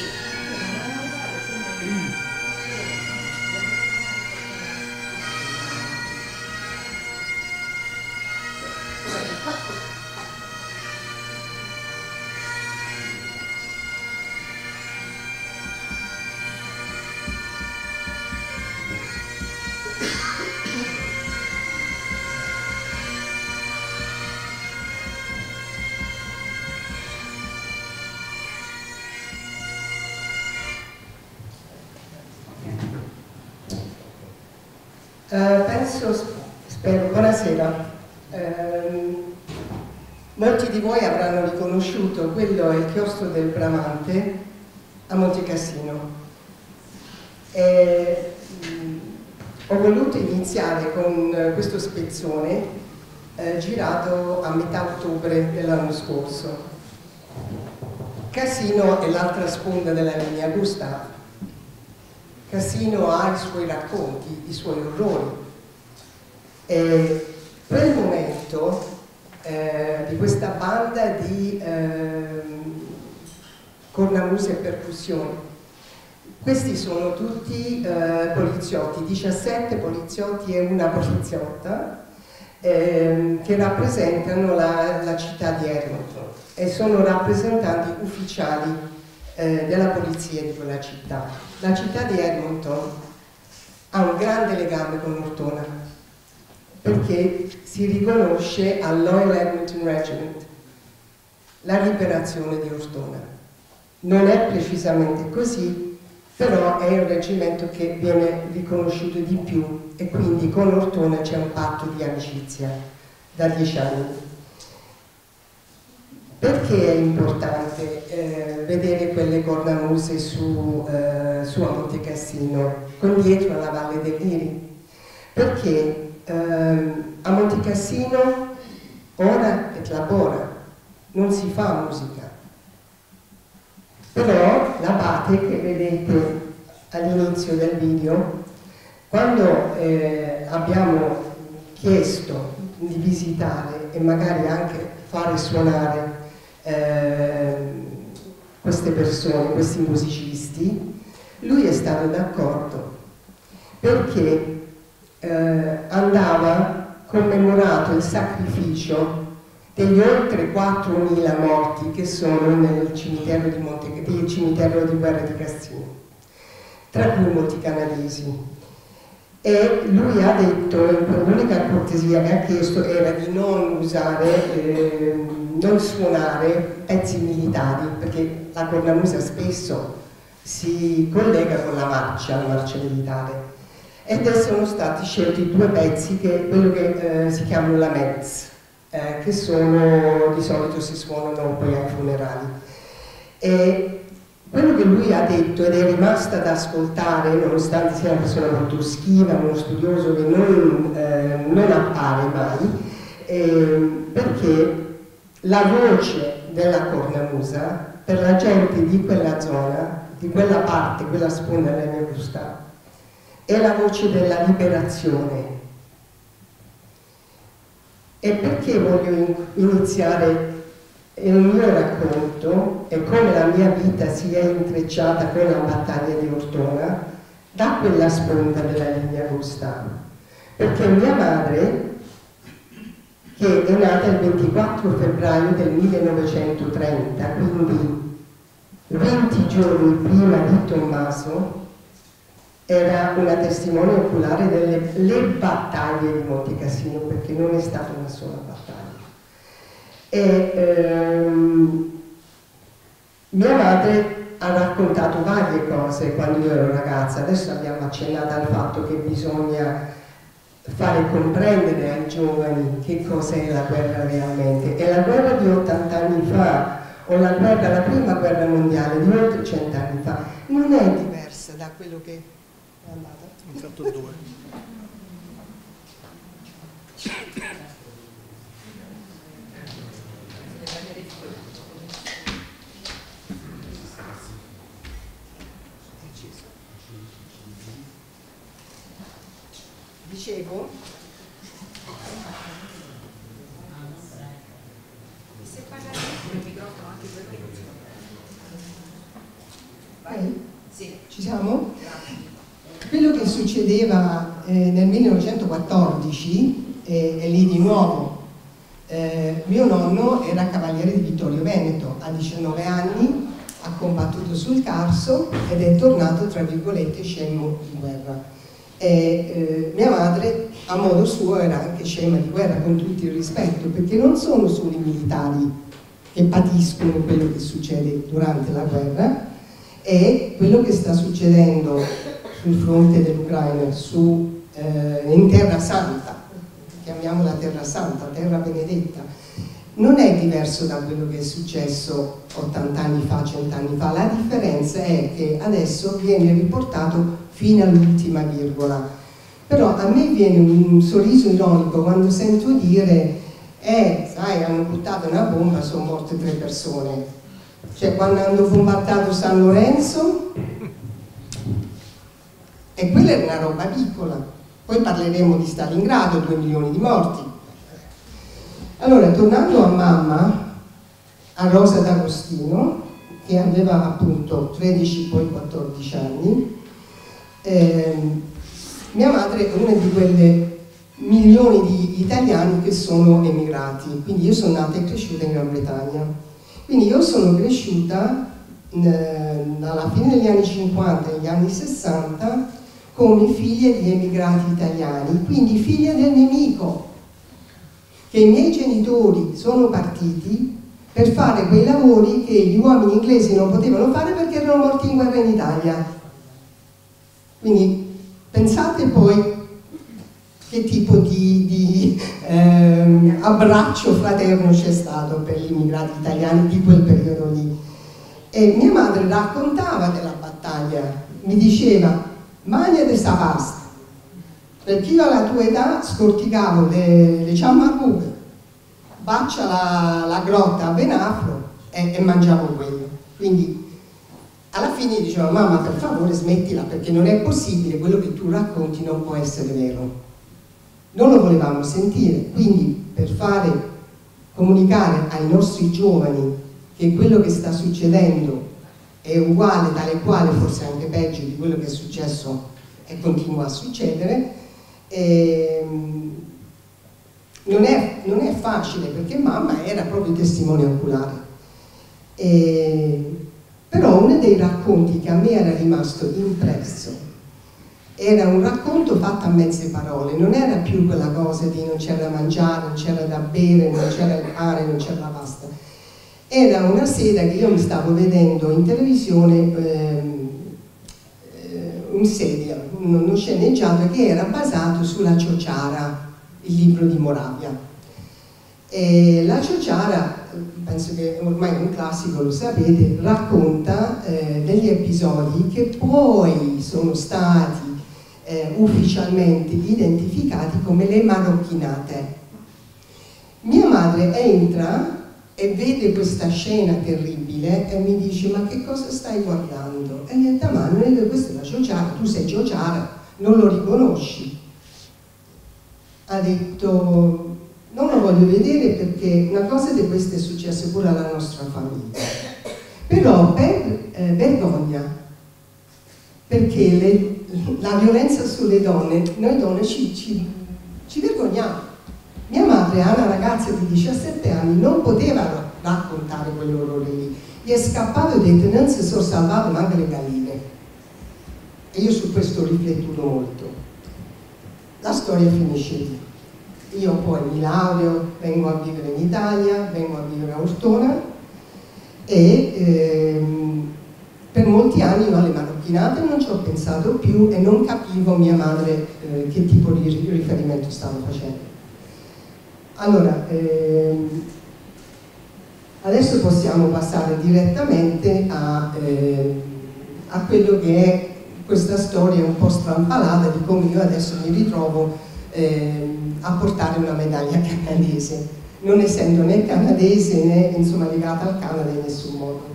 Spero, buonasera. Molti di voi avranno riconosciuto, quello è il chiostro del Bramante a Montecassino. Ho voluto iniziare con questo spezzone girato a metà ottobre dell'anno scorso. Cassino è l'altra sponda della linea Gustav. Cassino ha i suoi racconti, i suoi orrori. Quel momento di questa banda di cornamuse e percussioni, questi sono tutti poliziotti, 17 poliziotti e una poliziotta che rappresentano la città di Edmonton e sono rappresentanti ufficiali della polizia di quella città. La città di Edmonton ha un grande legame con Ortona perché si riconosce al Loyal Edmonton Regiment la liberazione di Ortona. Non è precisamente così, però è un reggimento che viene riconosciuto di più e quindi con Ortona c'è un patto di amicizia da 10 anni. Perché è importante vedere quelle cornamuse su a Montecassino, con dietro alla Valle del Liri? Perché a Montecassino ora et labora, non si fa musica, Però l'abate che vedete all'inizio del video, quando abbiamo chiesto di visitare e magari anche fare suonare queste persone, questi musicisti, lui è stato d'accordo perché andava commemorato il sacrificio degli oltre 4.000 morti che sono nel cimitero di guerra di Cassino, tra cui molti canadesi. E lui ha detto, l'unica cortesia che ha chiesto era di non usare, non suonare pezzi militari, perché la cornamusa spesso si collega con la marcia militare. Ed sono stati scelti 2 pezzi, quello che si chiamano la mezz, che sono, di solito si suonano poi ai funerali. E quello che lui ha detto, ed è rimasta ad ascoltare, nonostante sia una persona molto schiva, uno studioso che non appare mai, perché la voce della cornamusa per la gente di quella zona, di quella parte, quella sponda della mia Augusta, è la voce della liberazione. E perché voglio iniziare il mio racconto e come la mia vita si è intrecciata con la battaglia di Ortona da quella sponda della linea Augusta? Perché mia madre, che è nata il 24 febbraio del 1930, quindi 20 giorni prima di Tommaso, era una testimone oculare delle battaglie di Monte Cassino, perché non è stata una sola battaglia. E mia madre ha raccontato varie cose quando io ero ragazza. Adesso abbiamo accennato al fatto che bisogna fare comprendere ai giovani che cos'è la guerra realmente. E la guerra di 80 anni fa, o la prima guerra mondiale di oltre 100 anni fa, non è diversa da quello che è andata. Ho fatto 2. Dicevo, se parlare il microfono anche perché non si va. vai? Sì. Ci siamo? Quello che succedeva nel 1914, e lì di nuovo, mio nonno era cavaliere di Vittorio Veneto, a 19 anni ha combattuto sul Carso ed è tornato, tra virgolette, scemo in guerra. E mia madre, a modo suo, era anche scema di guerra, con tutto il rispetto, perché non sono solo i militari che patiscono quello che succede durante la guerra, è quello che sta succedendo sul fronte dell'Ucraina, in Terra Santa, chiamiamola Terra Santa, Terra Benedetta. Non è diverso da quello che è successo 80 anni fa, 100 anni fa. La differenza è che adesso viene riportato fino all'ultima virgola. Però a me viene un sorriso ironico quando sento dire sai, hanno buttato una bomba, sono morte 3 persone. Cioè, quando hanno bombardato San Lorenzo, e quella era una roba piccola. Poi parleremo di Stalingrado, 2 milioni di morti. Allora, tornando a mamma, a Rosa D'Agostino, che aveva appunto 13, poi 14 anni, mia madre è una di quelle milioni di italiani che sono emigrati, quindi io sono nata e cresciuta in Gran Bretagna. Quindi io sono cresciuta dalla fine degli anni 50 agli anni 60 come figlia di emigrati italiani, quindi figlia del nemico, che i miei genitori sono partiti per fare quei lavori che gli uomini inglesi non potevano fare perché erano morti in guerra in Italia. Quindi pensate poi che tipo di abbraccio fraterno c'è stato per gli immigrati italiani di quel periodo lì. E mia madre raccontava della battaglia, mi diceva: Magna de sta pasta, perché io alla tua età scorticavo le ciammarrughe, bacia la grotta a Venafro e mangiavo quello. Quindi alla fine diceva: mamma, per favore smettila, perché non è possibile, quello che tu racconti non può essere vero. Non lo volevamo sentire, quindi per fare comunicare ai nostri giovani che quello che sta succedendo è uguale, tale e quale, forse anche peggio di quello che è successo e continua a succedere, non è facile, perché mamma era proprio testimone oculare. Però uno dei racconti che a me era rimasto impresso era un racconto fatto a mezze parole, non era più quella cosa di non c'era da mangiare, non c'era da bere, non c'era il pane, non c'era la pasta. Era una sera che io mi stavo vedendo in televisione un serial, uno sceneggiato che era basato sulla Ciociara, il libro di Moravia. E la Ciociara, penso che ormai è un classico, lo sapete, racconta degli episodi che poi sono stati ufficialmente identificati come le marocchinate. Mia madre entra e vede questa scena terribile e mi dice: ma che cosa stai guardando? E gli ho detto: ma questa è la Ciociara, tu sei Ciociara, non lo riconosci? Ha detto: non lo voglio vedere perché una cosa di questa è successa pure alla nostra famiglia. Però per vergogna, perché la violenza sulle donne, noi donne ci vergogniamo. Mia madre, una ragazza di 17 anni, non poteva raccontare quell'orrore lì. Gli è scappato e ha detto: non si sono salvate neanche le galline. E io su questo ho riflettuto molto. La storia finisce lì. Io poi mi laureo, vengo a vivere in Italia, vengo a vivere a Ortona e per molti anni alle marocchinate non ci ho pensato più e non capivo mia madre che tipo di riferimento stava facendo. Allora, adesso possiamo passare direttamente a quello che è questa storia un po' strampalata di come io adesso mi ritrovo a portare una medaglia canadese, non essendo né canadese né insomma legata al Canada in nessun modo.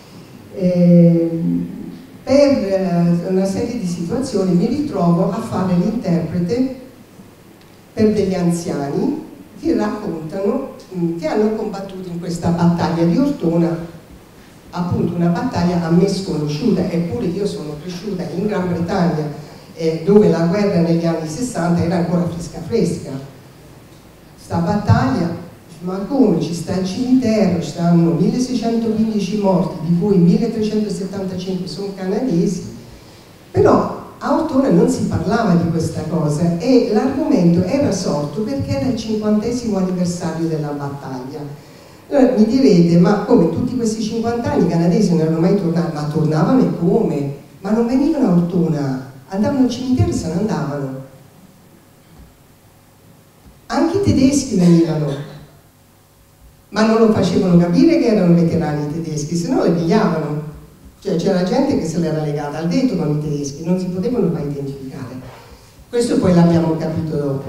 Per una serie di situazioni mi ritrovo a fare l'interprete per degli anziani che raccontano che hanno combattuto in questa battaglia di Ortona, appunto una battaglia a me sconosciuta, eppure io sono cresciuta in Gran Bretagna dove la guerra negli anni 60 era ancora fresca. Sta battaglia, ma come, ci sta il cimitero, ci stanno 1615 morti, di cui 1375 sono canadesi, però a Ortona non si parlava di questa cosa e l'argomento era sorto perché era il 50° anniversario della battaglia. Allora mi direte: ma come, tutti questi 50 anni i canadesi non erano mai tornati? Ma tornavano e come? Ma non venivano a Ortona, andavano al cimitero e se ne andavano. Anche i tedeschi venivano, ma non lo facevano capire che erano veterani tedeschi, se no le pigliavano. Cioè c'era gente che se l'era legata al dito con i tedeschi, non si potevano mai identificare. Questo poi l'abbiamo capito dopo.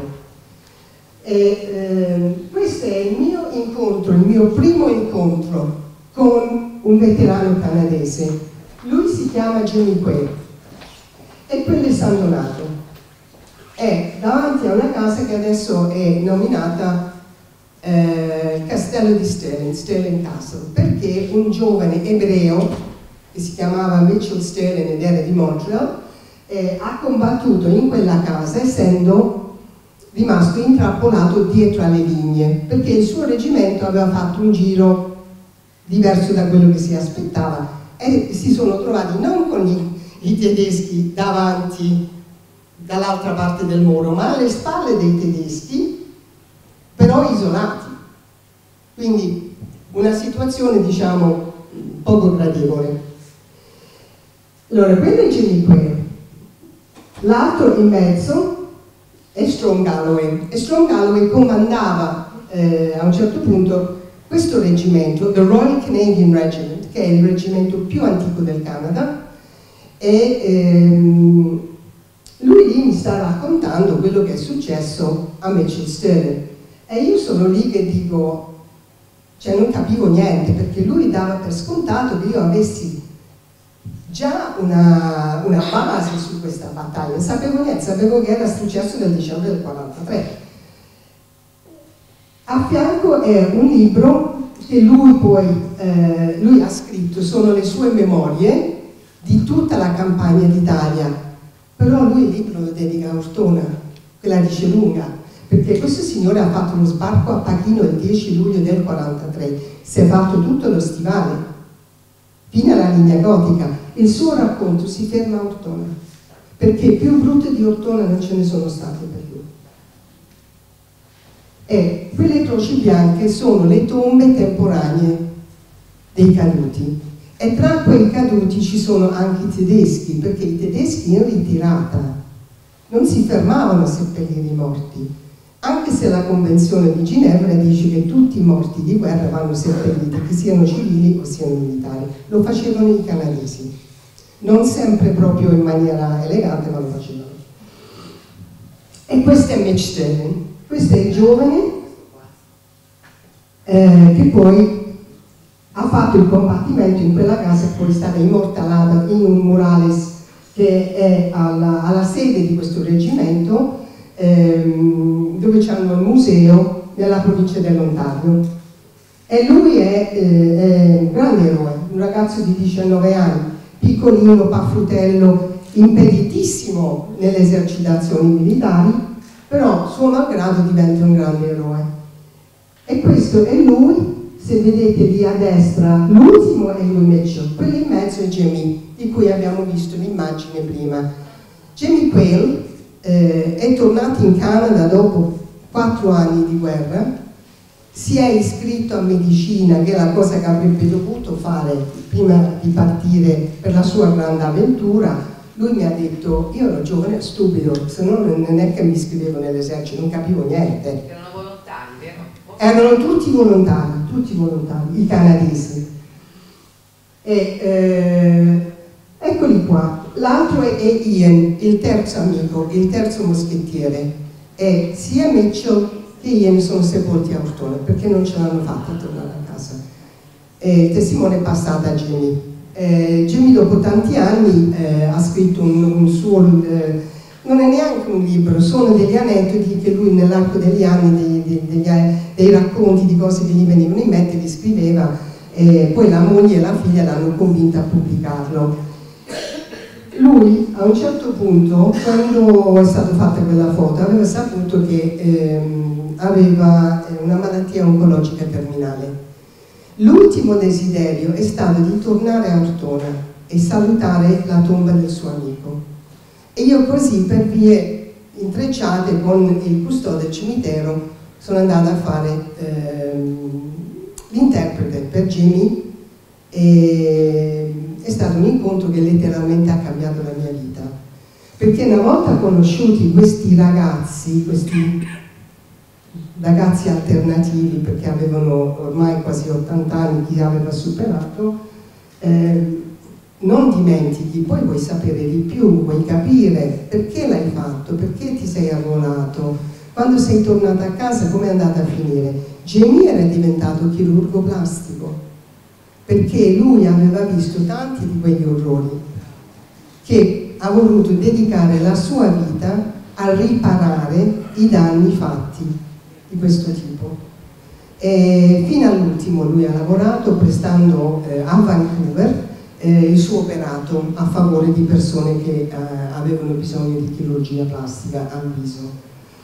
Questo è il mio incontro, il mio primo incontro con un veterano canadese. Lui si chiama Jimmy Quayle e quello è San Donato. È davanti a una casa che adesso è nominata il castello di Stirling Castle, perché un giovane ebreo che si chiamava Mitchell Stirling ed era di Montreal ha combattuto in quella casa essendo rimasto intrappolato dietro alle vigne, perché il suo reggimento aveva fatto un giro diverso da quello che si aspettava e si sono trovati non con i tedeschi davanti dall'altra parte del muro, ma alle spalle dei tedeschi, però isolati. Quindi una situazione, diciamo, poco gradevole. Allora, quello è Jimmy Quayle. L'altro in mezzo è Strong Galloway. E Strong Galloway comandava a un certo punto questo reggimento, the Royal Canadian Regiment, che è il reggimento più antico del Canada, e lui lì mi sta raccontando quello che è successo a Mitchell Stirling. E io sono lì che dico, cioè non capivo niente, perché lui dava per scontato che io avessi già una base su questa battaglia. Sapevo niente, sapevo che era successo nel dicembre del 1943. A fianco è un libro che lui ha scritto, sono le sue memorie di tutta la campagna d'Italia, però lui il libro lo dedica a Ortona, quella dice lunga, perché questo signore ha fatto lo sbarco a Pachino il 10 luglio del 1943, si è fatto tutto lo stivale, fino alla linea gotica. Il suo racconto si ferma a Ortona, perché più brutte di Ortona non ce ne sono state per lui. E quelle croci bianche sono le tombe temporanee dei caduti, e tra quei caduti ci sono anche i tedeschi, perché i tedeschi in ritirata non si fermavano a seppellire i morti, anche se la Convenzione di Ginevra dice che tutti i morti di guerra vanno seppelliti, che siano civili o siano militari. Lo facevano i canadesi, non sempre proprio in maniera elegante, ma lo facevano. E questo è Mitch Sterling. Questo è il giovane che poi ha fatto il combattimento in quella casa e poi è stata immortalata in un murales che è alla sede di questo reggimento, dove c'è un museo nella provincia dell'Ontario. E lui è un grande eroe, un ragazzo di 19 anni, piccolino, paffrutello, impeditissimo nelle esercitazioni militari, però suo malgrado diventa un grande eroe. E questo è lui, se vedete lì a destra, l'ultimo è lui Mitchell, quello in mezzo è Jimmy, di cui abbiamo visto l'immagine prima. Jimmy Quayle è tornato in Canada dopo 4 anni di guerra, si è iscritto a medicina, che è la cosa che avrebbe dovuto fare prima di partire per la sua grande avventura. Lui mi ha detto, io ero giovane e stupido, se no non è che mi iscrivevo nell'esercito, non capivo niente. Erano volontari, vero? Erano tutti volontari, i canadesi. E, eccoli qua. L'altro è Ian, il terzo amico, il terzo moschettiere. E sia Mitchell che Ian sono sepolti a Ortona, perché non ce l'hanno fatta a tornare a casa. Il testimone è passato a Jimmy. Jimmy dopo tanti anni ha scritto un suo, non è neanche un libro, sono degli aneddoti che lui nell'arco degli anni, dei racconti di cose che gli venivano in mente, li scriveva, e poi la moglie e la figlia l'hanno convinta a pubblicarlo. Lui a un certo punto, quando è stata fatta quella foto, aveva saputo che aveva una malattia oncologica terminale. L'ultimo desiderio è stato di tornare a Ortona e salutare la tomba del suo amico. E io così, per vie intrecciate con il custode del cimitero, sono andata a fare l'interprete per Jimmy, e è stato un incontro che letteralmente ha cambiato la mia vita. Perché una volta conosciuti questi ragazzi alternativi, perché avevano ormai quasi 80 anni, chi aveva superato, non dimentichi, poi vuoi sapere di più, vuoi capire perché l'hai fatto, perché ti sei arruolato, quando sei tornata a casa come è andata a finire. Jamie era diventato chirurgo plastico, perché lui aveva visto tanti di quegli orrori, che ha voluto dedicare la sua vita a riparare i danni fatti di questo tipo. E fino all'ultimo lui ha lavorato prestando a Vancouver il suo operato a favore di persone che avevano bisogno di chirurgia plastica al viso.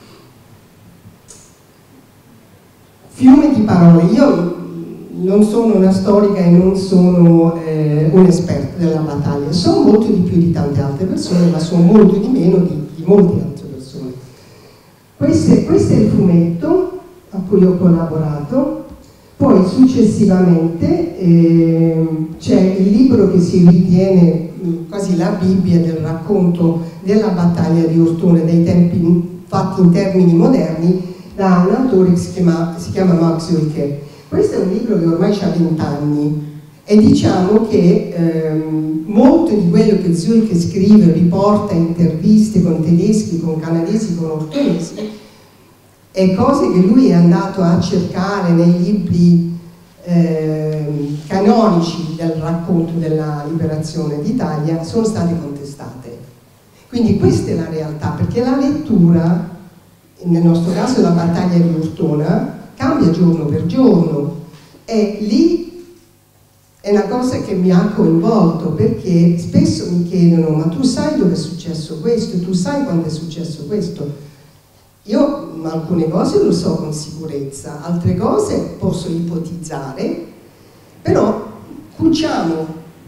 Fiume di parole. Io non sono una storica e non sono un esperto della battaglia, so molto di più di tante altre persone, ma so molto di meno di molte altre persone. Questo è il fumetto a cui ho collaborato. Poi successivamente c'è il libro che si ritiene quasi la Bibbia del racconto della battaglia di Ortona, dei tempi fatti in termini moderni, da un autore che si chiama Max Wilke. Questo è un libro che ormai ha 20 anni e diciamo che molto di quello che Zulke scrive, riporta interviste con tedeschi, con canadesi, con ortonesi, e cose che lui è andato a cercare nei libri canonici del racconto della liberazione d'Italia sono state contestate. Quindi questa è la realtà, perché la lettura, nel nostro caso la battaglia di Ortona, cambia giorno per giorno, e lì è una cosa che mi ha coinvolto, perché spesso mi chiedono: ma tu sai dove è successo questo? Tu sai quando è successo questo? Io alcune cose lo so con sicurezza, altre cose posso ipotizzare, però cuciamo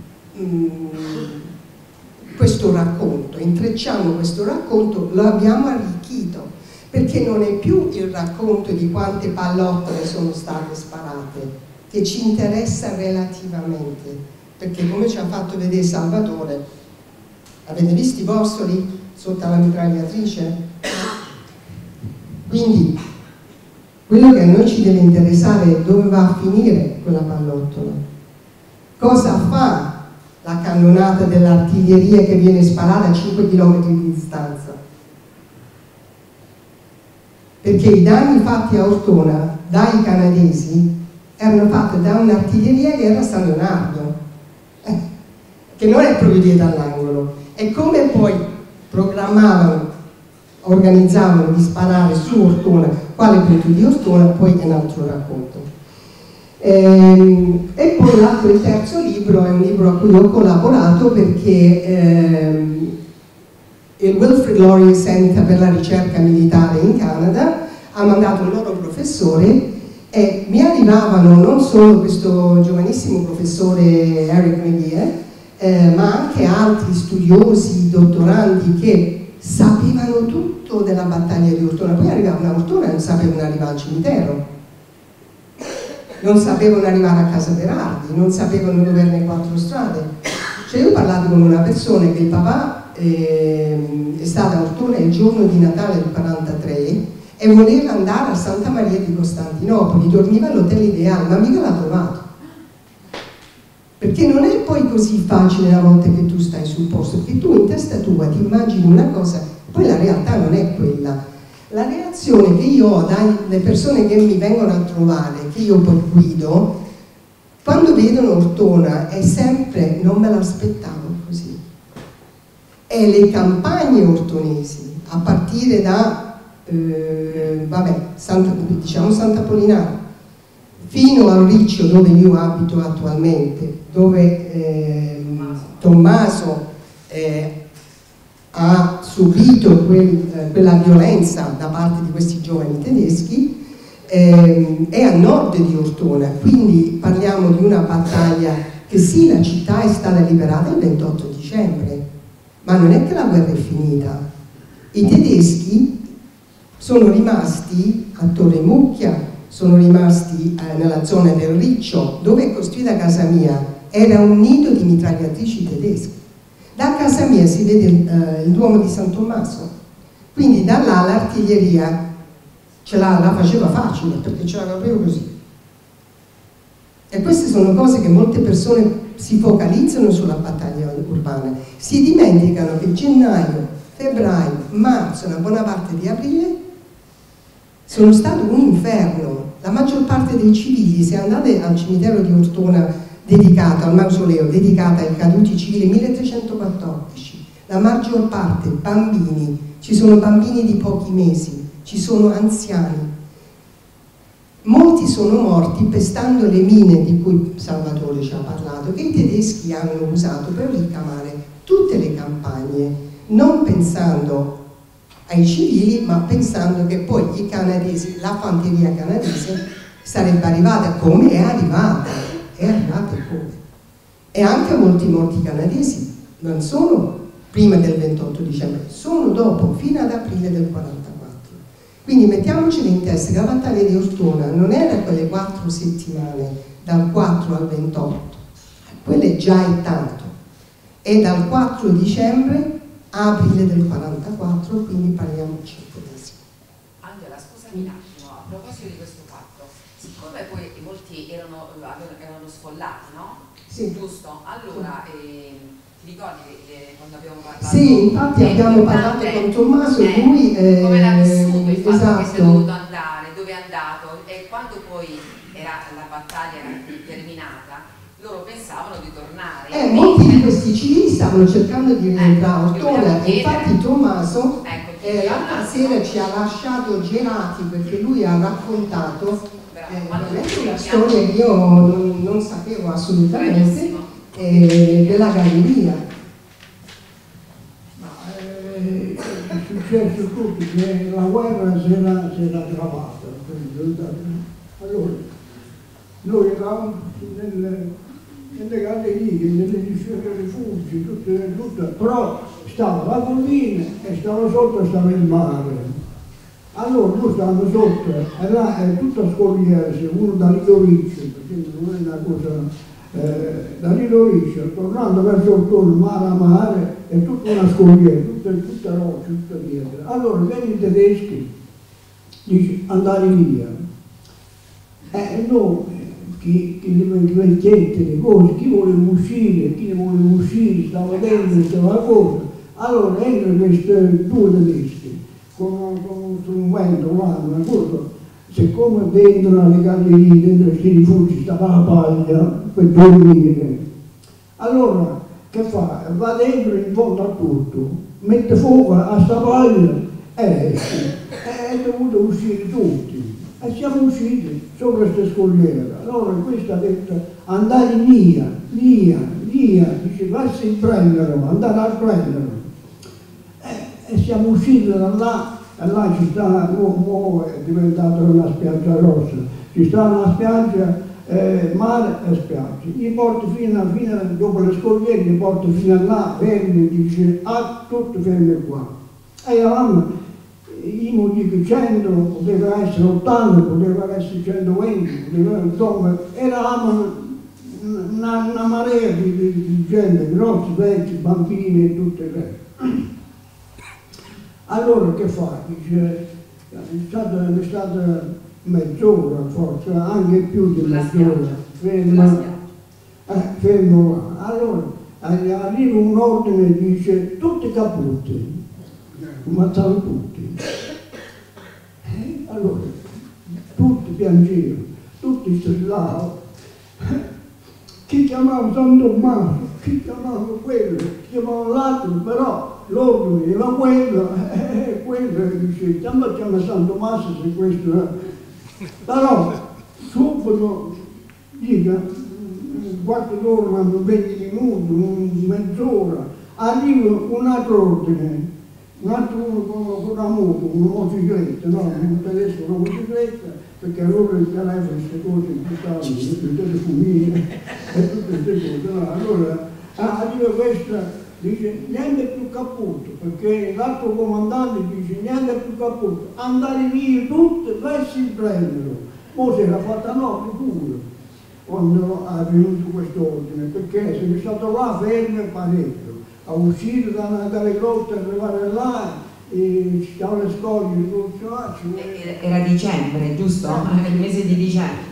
questo racconto, intrecciamo questo racconto, lo abbiamo arricchito, perché non è più il racconto di quante pallottole sono state sparate, che ci interessa relativamente, perché come ci ha fatto vedere Salvatore, avete visto i postoli sotto la mitragliatrice? Quindi quello che a noi ci deve interessare è dove va a finire quella pallottola, cosa fa la cannonata dell'artiglieria che viene sparata a 5 km di distanza, perché i danni fatti a Ortona dai canadesi erano fatti da un'artiglieria che era a San Leonardo, che non è proprio dietro all'angolo, e come poi programmavano, organizzavano di sparare su Ortona, quale punto di Ortona, poi è un altro racconto. E poi l'altro, il terzo libro, è un libro a cui ho collaborato perché il Wilfrid Laurier Center per la ricerca militare in Canada ha mandato un loro professore, e mi arrivavano non solo questo giovanissimo professore Eric McGee, ma anche altri studiosi, dottorandi che sapevano tutto della battaglia di Ortona. Poi arrivavano a Ortona e non sapevano arrivare al cimitero, non sapevano arrivare a Casa Berardi, non sapevano dove erano le 4 strade. Cioè, io ho parlato con una persona che il papà è stato a Ortona il giorno di Natale del 43 e voleva andare a Santa Maria di Costantinopoli, dormiva all'hotel Ideale, ma mica l'ha trovato. Perché non è poi così facile una volta che tu stai sul posto, perché tu in testa tua ti immagini una cosa, poi la realtà non è quella. La reazione che io ho dalle persone che mi vengono a trovare, che io poi guido, quando vedono Ortona è sempre: non me l'aspettavo così. E le campagne ortonesi, a partire da Sant'Apollinare, fino al Riccio dove io abito attualmente, dove Tommaso ha subito quella violenza da parte di questi giovani tedeschi, è a nord di Ortona. Quindi parliamo di una battaglia che sì, la città è stata liberata il 28 dicembre, ma non è che la guerra è finita. I tedeschi sono rimasti a Torre Mucchia, sono rimasti nella zona del Riccio, dove è costruita casa mia, era un nido di mitragliatrici tedesche. Da casa mia si vede il Duomo di San Tommaso, quindi da là l'artiglieria la faceva facile, perché ce l'aveva proprio così. E queste sono cose che molte persone si focalizzano sulla battaglia urbana, si dimenticano che gennaio, febbraio, marzo, una buona parte di aprile sono stato un inferno. La maggior parte dei civili, se andate al cimitero di Ortona dedicato, al mausoleo dedicato ai caduti civili 1314, la maggior parte bambini, ci sono bambini di pochi mesi, ci sono anziani. Molti sono morti pestando le mine di cui Salvatore ci ha parlato, che i tedeschi hanno usato per ricamare tutte le campagne, non pensando ai civili, ma pensando che poi i canadesi, la fanteria canadese sarebbe arrivata come è arrivata come. E anche molti morti canadesi non sono prima del 28 dicembre, sono dopo, fino ad aprile del 44. Quindi mettiamocelo in testa che la battaglia di Ortona non era quelle 4 settimane, dal 4 al 28, quelle già è tanto, è dal 4 dicembre a aprile del 44, quindi parliamo di 5 mesi. Angela, scusami un attimo, a proposito di questo fatto, siccome poi molti erano sfollati, no? Sì. Giusto? Allora, ti ricordi quando abbiamo parlato? Sì, infatti abbiamo parlato con Tommaso, lui come l'ha vissuto il fatto esatto, che sia dovuto andare, dove è andato, e quando poi era la battaglia era terminata, loro pensavano di tornare. Molti di questi civili stavano cercando di rientrare a Ortona, e infatti Tommaso l'altra sera ci ha lasciato gelati perché lui ha raccontato veramente una storia che io non sapevo assolutamente della galleria. È successo tutto che la guerra si era aggravata. Allora, noi eravamo nelle gallerie, nelle rifugi, tutto, però stava la collina e stava sotto stava il mare. Allora noi stavamo sotto e là è tutta scogliera, uno da Ritoriccio, perché non è una cosa da Ritoriccio, tornando verso il mare a mare, è tutta una scogliera, tutta roccia, tutta pietra. Allora vengono i tedeschi, dice andare via. Noi, le vecchiette, le cose, chi voleva uscire, chi non voleva uscire, stava dentro, stava cosa. Allora entrano questi due tedeschi con un strumento là, una cosa, siccome dentro alle gallerie, dentro questi rifugi stava la paglia per dormire. Allora che fa? Va dentro in fondo a tutto, mette fuoco a sta paglia e è dovuto uscire tutti. E siamo usciti sopra questa scogliera. Allora questo ha detto andare via, dice verso il prendere, andare a prendere. E siamo usciti da là, e là ci sta, è diventata una spiaggia rossa, ci sta una spiaggia, mare e spiaggia. Gli porti fino dopo le scogliere, gli porti fino a là, fermi, dice, tutto fermi qua. E eravamo, io dico 100, poteva essere 80, poteva essere 120, insomma, eravamo una marea di gente, grossi, vecchi, bambini e tutto il resto. Allora che fa? Dice, è stata mezz'ora forse, anche più di mezz'ora, fermo là. Allora arriva un ordine e dice tutti caputi. Ammazzavano tutti. Allora, tutti piangevano, tutti strillavano. Chi chiamava San Tommaso, chi chiamava quello, chi chiamava l'altro, però l'ordine era quello dice, chiama San Tommaso se questo è. Però subito, dica, un quarto d'ora, 20 minuti, mezz'ora, arriva un altro ordine. Un altro con una moto, una motocicletta, no, un tedesco una motocicletta, perché allora il telefono, queste cose portavano, le telefonine e tutte queste cose. No? Allora arriva questa, dice niente più capputo, perché l'altro comandante dice niente più capputo, andare via tutti verso il prendere. Poi si era fatta notte pure, quando è venuto questo ordine, perché se è stato là fermo parecchio. A uscire dalle grotte, arrivare là, ci stavano le scoglie, era dicembre, giusto? Il mese di dicembre.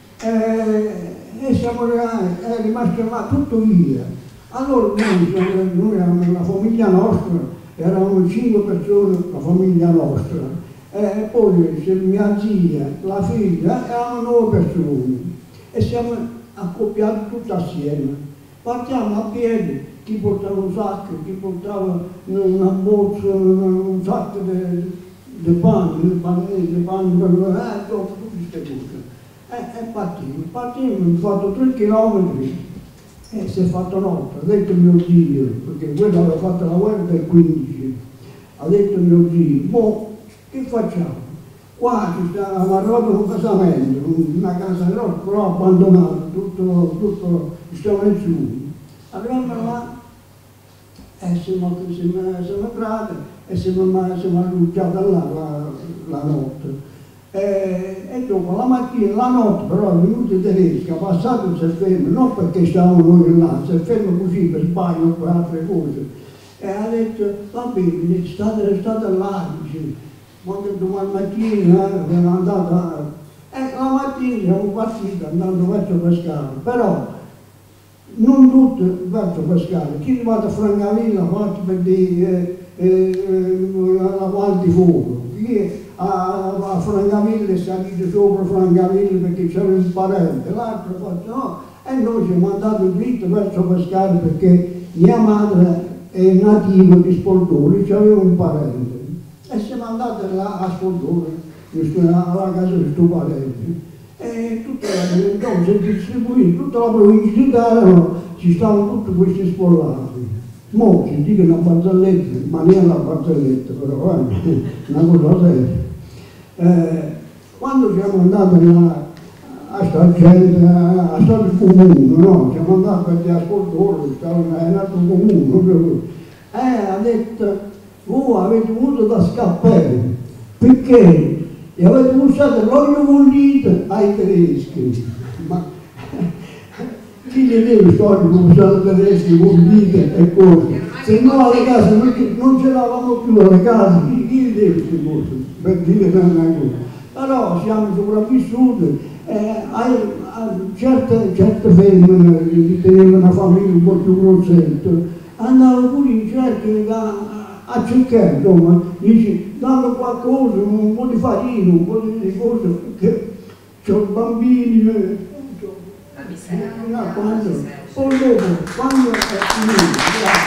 E siamo è rimasto là tutto via. Allora noi eravamo la famiglia nostra, eravamo 5 persone, la famiglia nostra. E poi mia zia, la figlia, eravamo 9 persone. E siamo accoppiati tutti assieme. Partiamo a piedi. Chi portava un sacco, chi portava una borsa, un sacco di pane, di pane per dopo tutte queste cose. E partimmo, abbiamo fatto 3 chilometri e si è fatto notte. Ha detto mio zio, perché quello aveva fatto la guerra del 15, ha detto mio zio, boh, che facciamo? Qua ci sta amarrato un casamento, una casa grossa, però abbandonata, tutto stava nessuno. Arriviamo là e siamo entrati e siamo alloggiati là la notte. E dopo la mattina, la notte però è venuto il tedesco, ha passato il fermo, non perché stavamo noi là, si è fermo così per sbaglio o per altre cose. E ha detto, va bene, state là, dice, quando domani mattina abbiamo andato la mattina siamo partiti andando verso Pescara, però non tutti verso Pescara, chi è arrivato a Francavilla, fatto per dire la Val di Fuoco, chi che a Francavilla è salito sopra Francavilla perché c'era un parente, l'altro ha fatto no, e noi siamo andati dritto verso Pescara perché mia madre è nativa di Spoldore, c'aveva un parente e siamo andati là a Spoldore, alla casa di questo parente, e dopo si è distribuito, tutta la provincia di Taranto ci stavano tutti questi sfollati. Mo si dicono una barzelletta, ma non è una barzelletta, però una cosa seria. Quando siamo andati là a sta gente, a sta il comune, no? Siamo andati perché a Spoldore, è nato comune, ha detto, voi avete avuto da scappare, perché avete usato l'olio bollito ai tedeschi. Ma chi gli deve storie come usare tedeschi bollite e cose? Se no alle case non ce l'avamo più alle case, chi gli deve queste cose? Per dire una cosa. Però siamo sopravvissuti, certe femmine che tenevano una famiglia un po' più grossetta, andavano pure in cerca a cercare, insomma, dici, danno qualcosa, un po' di farina, un po' di cose, perché c'ho bambini, poi dopo, quando è finito,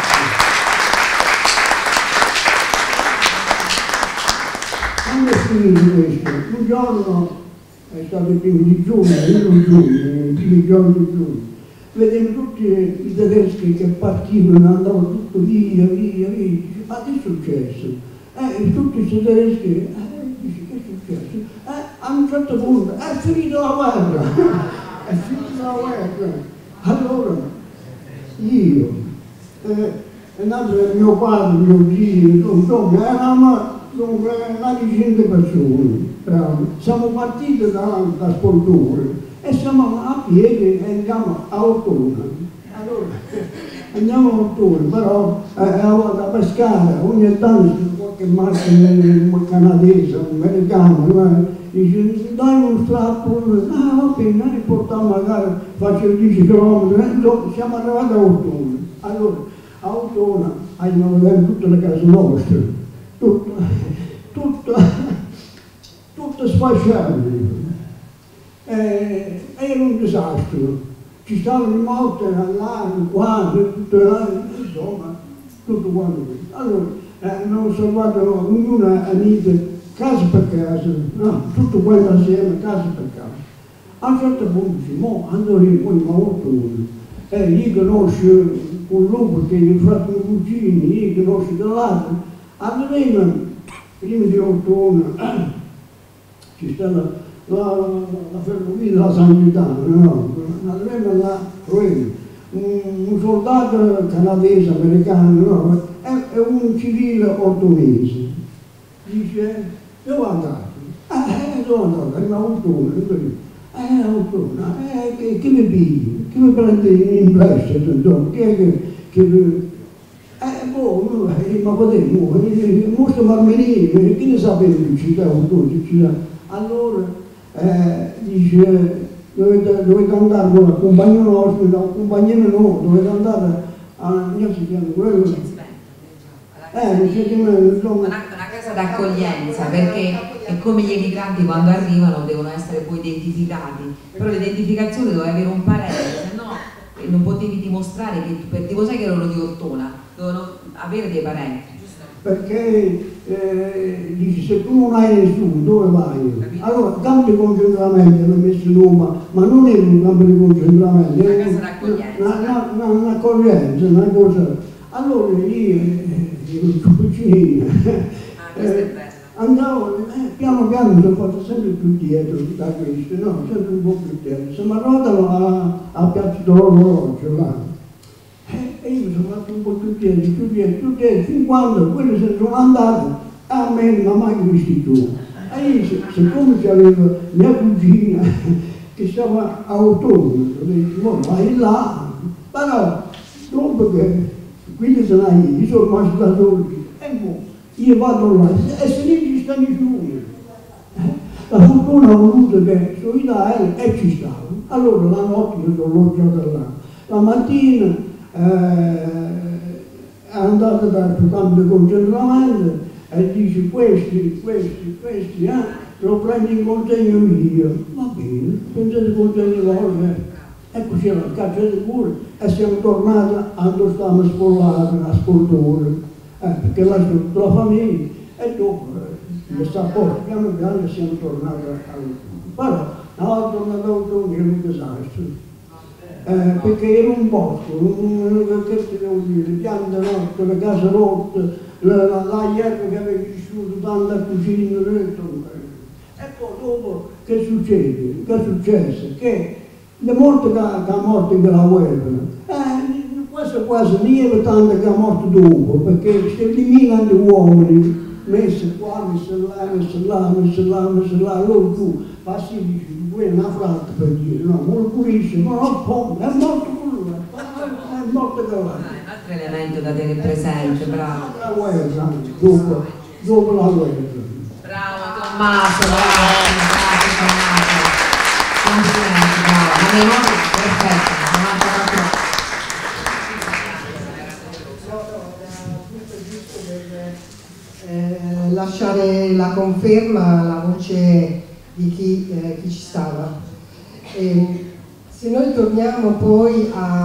quando è finito questo, un giorno, è stato il primo di giugno, i primi giorni di giugno, vedevo tutti i tedeschi che partivano, andavano tutto via, ma che è successo? Tutti questi tedeschi, dici, che è successo? A un certo punto, è finita la guerra, è finita la guerra. Allora, io, è nato mio padre, mio zio, insomma, eravamo una decina di persone. Siamo partiti da Spoldore e siamo a piedi e andiamo a Ortona. Allora, andiamo a Ortona, però da pescare, ogni tanto qualche macchina canadese, americano, dice dai un strappo, va bene, noi portiamo magari, faccio 10 km, siamo arrivati a Ortona. Allora, a Ortona abbiamo vedere tutte le case nostre, tutte sfasciate. Era un disastro, ci stavano i morti là, qua, insomma, tutto quanto. Allora, hanno osservato ognuna a niente, casa per casa, no, tutto quello assieme, casa per casa. A un certo punto dice, mo andrò in poi Ortona, io conosco un lupo che è il fratello cugini, io conosco dall'altro, arrivano, prima di Ortona, ci sta la ferrovia della Sanità, no? Arrivano là, un soldato canadese, americano, no? È un civile ortonese. Dice, dove andate? Dove andate? Arriva a Ortona. Ortona, che mi pigli? Che mi prendi in prestito? Insomma, ma potevo, mostro marmenini, chi ne sapeva che città Ortona? Allora, dice, dovete andare con la compagnia nostra, la compagnia no, dovete andare a, non si chiama quello. Una casa d'accoglienza, perché è come gli emigranti quando arrivano devono essere poi identificati, però l'identificazione doveva avere un parente, se no non potevi dimostrare che perché lo sai che erano di Ortona, dovevano avere dei parenti. Perché dici, se tu non hai nessuno, dove vai? Allora, campo di concentramento hanno messo in Roma, ma non è un campo di concentramento, una casa d'accoglienza. Un'accoglienza, una cosa. Allora io cucina, andavo, piano piano mi sono fatto sempre più dietro da questo, no? Sempre un po' più dietro. Siamo arrivati a Piazza dell'Orologio là. E io mi sono fatto un po' più dietro, fin quando quelli se ne sono andati, a me non mi ha mai visto più. E io, siccome c'avevo mia cugina che stava a Ortona, ho detto, vai là, però dopo che quindi se io sono rimasto da solo, e io vado là, e se lì ci sta nessuno. La fortuna ha voluto che sono in e ci stavo. Allora la notte io sono alloggiato là. La mattina è andato dal campo di concentramento e dice questi, lo prendi in consegno io. Va bene, prendete in consegno loro. Ecco c'era il cacciatore pure e siamo tornati a dove stavamo spollati, a Sportore, perché là c'è tutta la famiglia e dopo sta a posto, piano piano siamo tornati però una volta tornato era un disastro. Perché era un bosco, che ti devo dire, piante rotte, le case rotte, la erba che aveva vissuto tanta cucina, e poi dopo che succede? Che è successo? Che le morte che ha morto in quella guerra, quasi niente tanto che ha morto dopo, perché si eliminano gli uomini, messi qua, messi là, loro tu, passi dici, poi è una fratta per dire, no, non pulisce, ma no, è morto quello, è morto quello. Un altro elemento da tenere presente, bravo. La guerra, dopo la guerra. Bravo Tommaso, complimenti, bravo, la memoria è perfetta, lasciare la conferma alla voce di chi ci stava. Se noi torniamo poi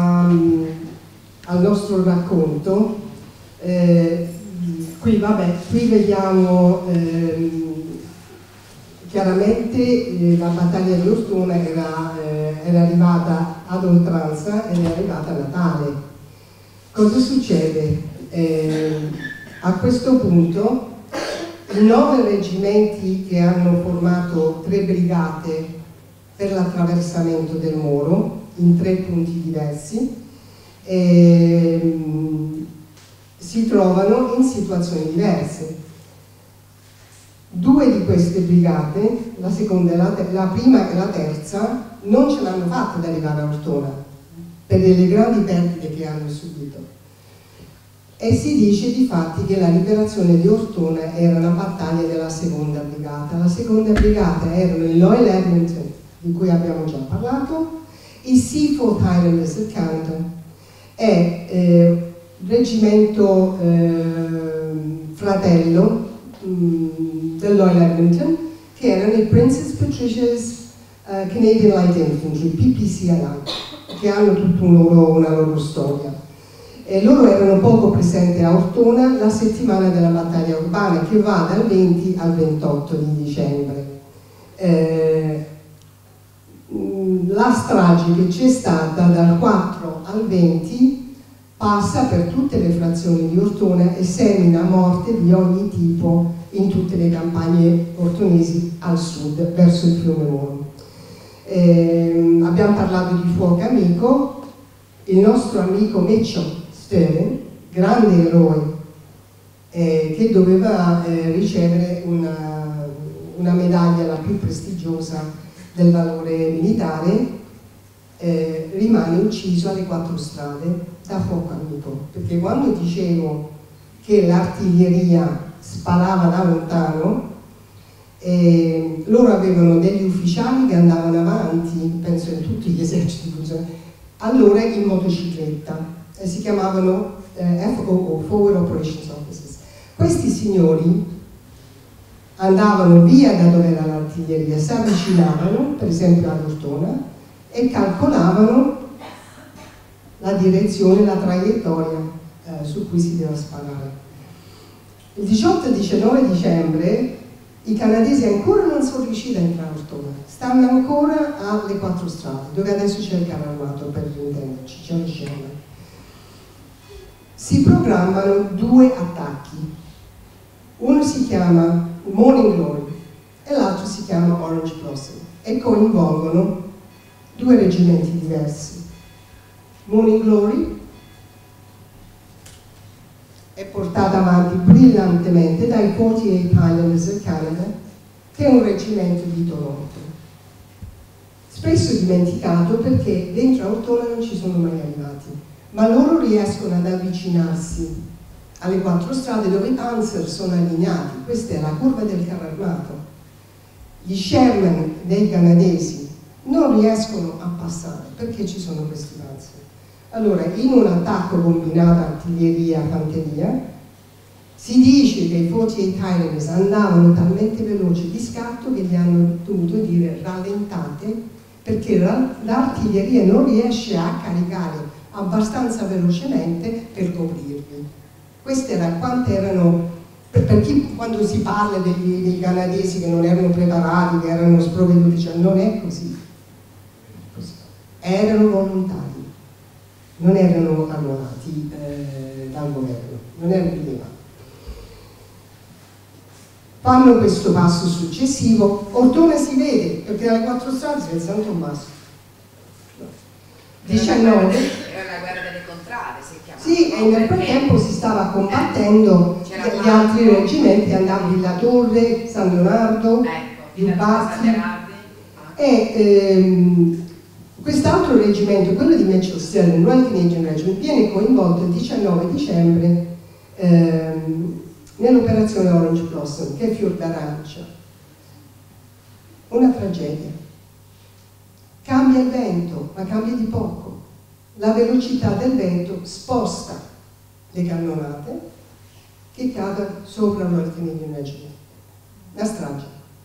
al nostro racconto, qui vediamo chiaramente la battaglia di Ortona era arrivata ad oltranza ed è arrivata a Natale. Cosa succede? A questo punto i 9 reggimenti che hanno formato 3 brigate per l'attraversamento del Moro in 3 punti diversi si trovano in situazioni diverse. 2 di queste brigate, la prima e la terza, non ce l'hanno fatta ad arrivare a Ortona per le grandi perdite che hanno subito. E si dice difatti che la liberazione di Ortona era una battaglia della seconda brigata. La seconda brigata erano il Loyal Edmonton, di cui abbiamo già parlato, il Seaforth Highlanders del Canada e reggimento fratello del Loyal Edmonton, che erano i Princess Patricia's Canadian Light Infantry, PPCLI, che hanno tutta una loro storia. E loro erano poco presenti a Ortona la settimana della battaglia urbana, che va dal 20 al 28 di dicembre. La strage che c'è stata dal 4 al 20 passa per tutte le frazioni di Ortona e semina morte di ogni tipo in tutte le campagne ortonesi al sud, verso il fiume Moro. Abbiamo parlato di fuoco amico, il nostro amico Meccio Stern, grande eroe che doveva ricevere una medaglia la più prestigiosa del valore militare, rimane ucciso alle 4 strade da fuoco amico, perché quando dicevo che l'artiglieria sparava da lontano, loro avevano degli ufficiali che andavano avanti, penso in tutti gli eserciti, allora in motocicletta, si chiamavano FOO, Forward Operations Officers. Questi signori andavano via da dove era l'artiglieria, si avvicinavano, per esempio ad Ortona, e calcolavano la direzione, la traiettoria su cui si deve sparare. Il 18 e 19 dicembre i canadesi ancora non sono riusciti a entrare a Ortona, stanno ancora alle 4 strade, dove adesso c'è il carro armato, per intenderci, c'è una scena. Si programmano 2 attacchi, uno si chiama Morning Glory e l'altro si chiama Orange Blossom e coinvolgono 2 reggimenti diversi. Morning Glory è portata avanti brillantemente dai 48 Highlanders del Canada, che è un reggimento di Toronto, spesso dimenticato perché dentro a Ortona non ci sono mai arrivati, ma loro riescono ad avvicinarsi alle 4 strade dove i panzer sono allineati. Questa è la curva del carro armato. Gli Sherman dei canadesi non riescono a passare perché ci sono questi panzer. Allora, in un attacco combinato artiglieria-fanteria, Si dice che i 48 Highlanders andavano talmente veloci di scatto che gli hanno dovuto dire rallentate, perché l'artiglieria non riesce a caricare abbastanza velocemente per coprirvi. Queste era quante erano, per chi quando si parla dei canadesi che non erano preparati, che erano sprovveduti, cioè non è così. Erano volontari, non erano arruolati dal governo, non erano rilevati. Fanno questo passo successivo. Ortona si vede, perché dalle 4 strade si vede San Tommaso. 19. Era la guerra delle contrade, si chiamava. Sì, e nel frattempo si stava combattendo gli altri reggimenti, andavano Villa Torre, San Leonardo, Lupazzi. E quest'altro reggimento, quello di Mitchell Sterling, Royal Canadian Regiment, viene coinvolto il 19 dicembre nell'operazione Orange Blossom, che è fior d'arancia. Una tragedia. Cambia il vento, ma cambia di poco. La velocità del vento sposta le cannonate che cadono sopra il Royal Canadian Regiment. Una strage.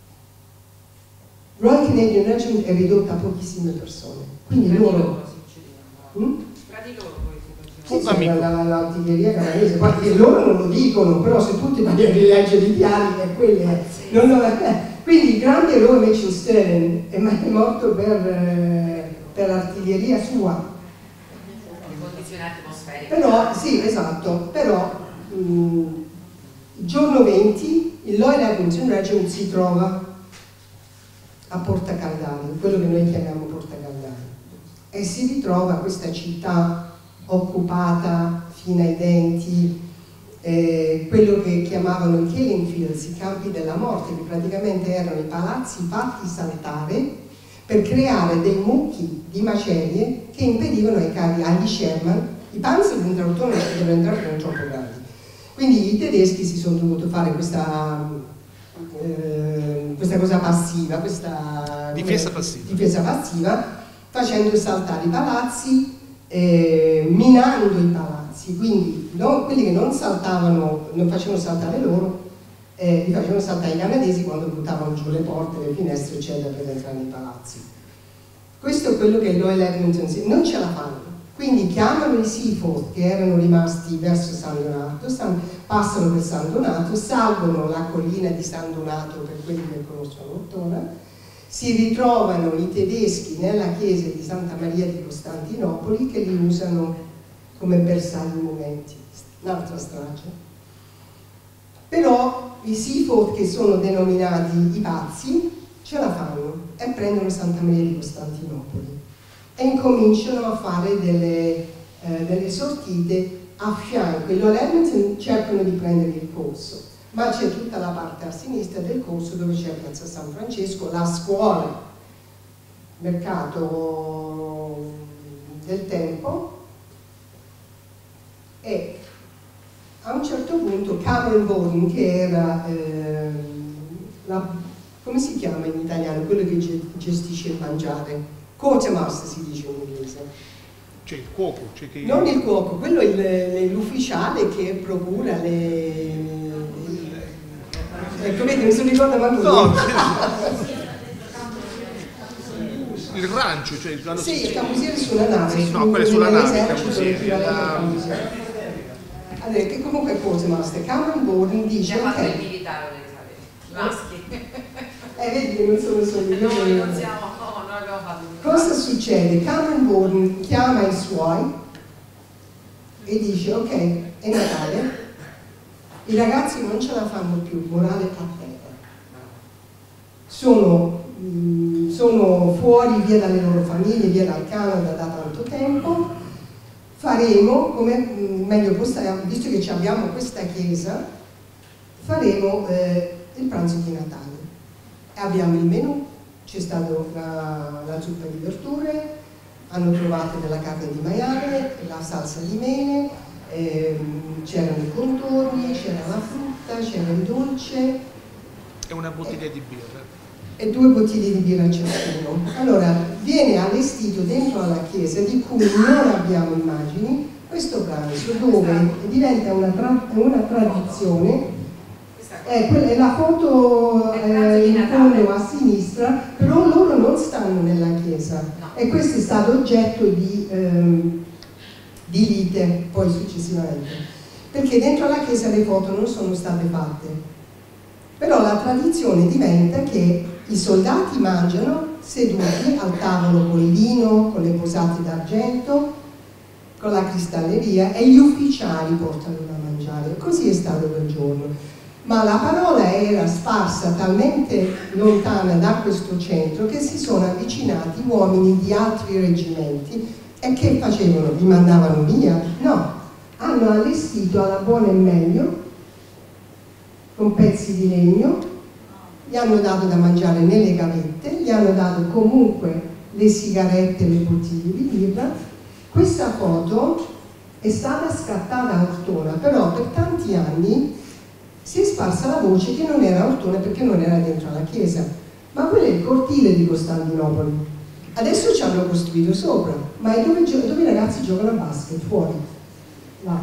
Il Royal Canadian Regiment è ridotta a pochissime persone. Quindi loro... Tra di loro poi sì, l'artiglieria canadese, e loro non lo dicono, però se tutti vanno a rileggere i diari è quelle. Quindi il grande eroe Mitchell Sterling è morto per l'artiglieria sua. le condizioni atmosferiche. Però, sì, esatto, però il giorno 20 il Loyal Edmonton Regiment si trova a Porta Caldari, quello che noi chiamiamo Porta Caldari, e si ritrova questa città occupata fino ai denti, quello che chiamavano i killing fields, i campi della morte, che praticamente erano i palazzi fatti saltare per creare dei mucchi di macerie che impedivano ai carri, agli Sherman, i panzer dell'interruttore non potevano entrare perché erano troppo grandi. Quindi i tedeschi si sono dovuti fare questa cosa passiva, questa difesa passiva, facendo saltare i palazzi, minando i palazzi, quindi quelli che non saltavano, non facevano saltare loro, li facevano saltare i canadesi quando buttavano giù le porte, le finestre eccetera per entrare nei palazzi. Questo è quello che il Loyal Edmonton non ce la fanno, quindi chiamano i Seaforth che erano rimasti verso San Donato, passano per San Donato, salgono la collina di San Donato per quelli che conoscono Ortona, si ritrovano i tedeschi nella chiesa di Santa Maria di Costantinopoli che li usano come bersagli moventi, un'altra strage. Però i Seaforth, che sono denominati i pazzi, ce la fanno e prendono Santa Maria di Costantinopoli e incominciano a fare delle sortite a fianco. I Loyal Edmonton cercano di prendere il corso, ma c'è tutta la parte a sinistra del corso dove c'è Piazza San Francesco, la scuola, mercato del tempo, e a un certo punto Cameron Bowling, che era come si chiama in italiano quello che gestisce il mangiare? Quartermaster si dice in inglese. C'è il cuoco, non il cuoco, quello è l'ufficiale che procura ecco, vedi, non si ricorda manco no, il rancio, cioè sì, il camusiere sulla nave, no, quello è sulla nave, il camusiere. Allora, che comunque è Quartermaster. Cameron Bowling dice ok, ok, il militare maschi. vedi che non sono solo io. Noi non siamo, no, noi abbiamo fatto. Cosa succede? Cameron Bowling chiama i suoi e dice ok, è Natale, i ragazzi non ce la fanno più, morale a terra, sono fuori via dalle loro famiglie, via dal Canada da tanto tempo, faremo come meglio possiamo, visto che abbiamo questa chiesa, faremo il pranzo di Natale. Abbiamo il menù, c'è stata la zuppa di verdure, hanno trovato della carne di maiale, la salsa di mele, c'erano i contorni, c'era la frutta, c'era il dolce e una bottiglia di birra e 2 bottiglie di birra ciascuno. Allora viene allestito dentro alla chiesa, di cui non abbiamo immagini, questo pranzo dove diventa una tradizione. Quella è la foto in fondo a sinistra, però loro non stanno nella chiesa, e questo è stato oggetto di lite poi successivamente, perché dentro la chiesa le foto non sono state fatte, però la tradizione diventa che i soldati mangiano seduti al tavolo con il vino, con le posate d'argento, con la cristalleria, e gli ufficiali portano da mangiare. Così è stato quel giorno. Ma la parola era sparsa talmente lontana da questo centro che si sono avvicinati uomini di altri reggimenti, e che facevano? Li mandavano via? No, hanno allestito alla buona e meglio con pezzi di legno, gli hanno dato da mangiare nelle gavette, gli hanno dato comunque le sigarette, le bottiglie di birra. Questa foto è stata scattata a Ortona, però per tanti anni si è sparsa la voce che non era Ortona perché non era dentro la chiesa, ma quello è il cortile di Costantinopoli. Adesso ci hanno costruito sopra, ma è dove i ragazzi giocano a basket, fuori, là.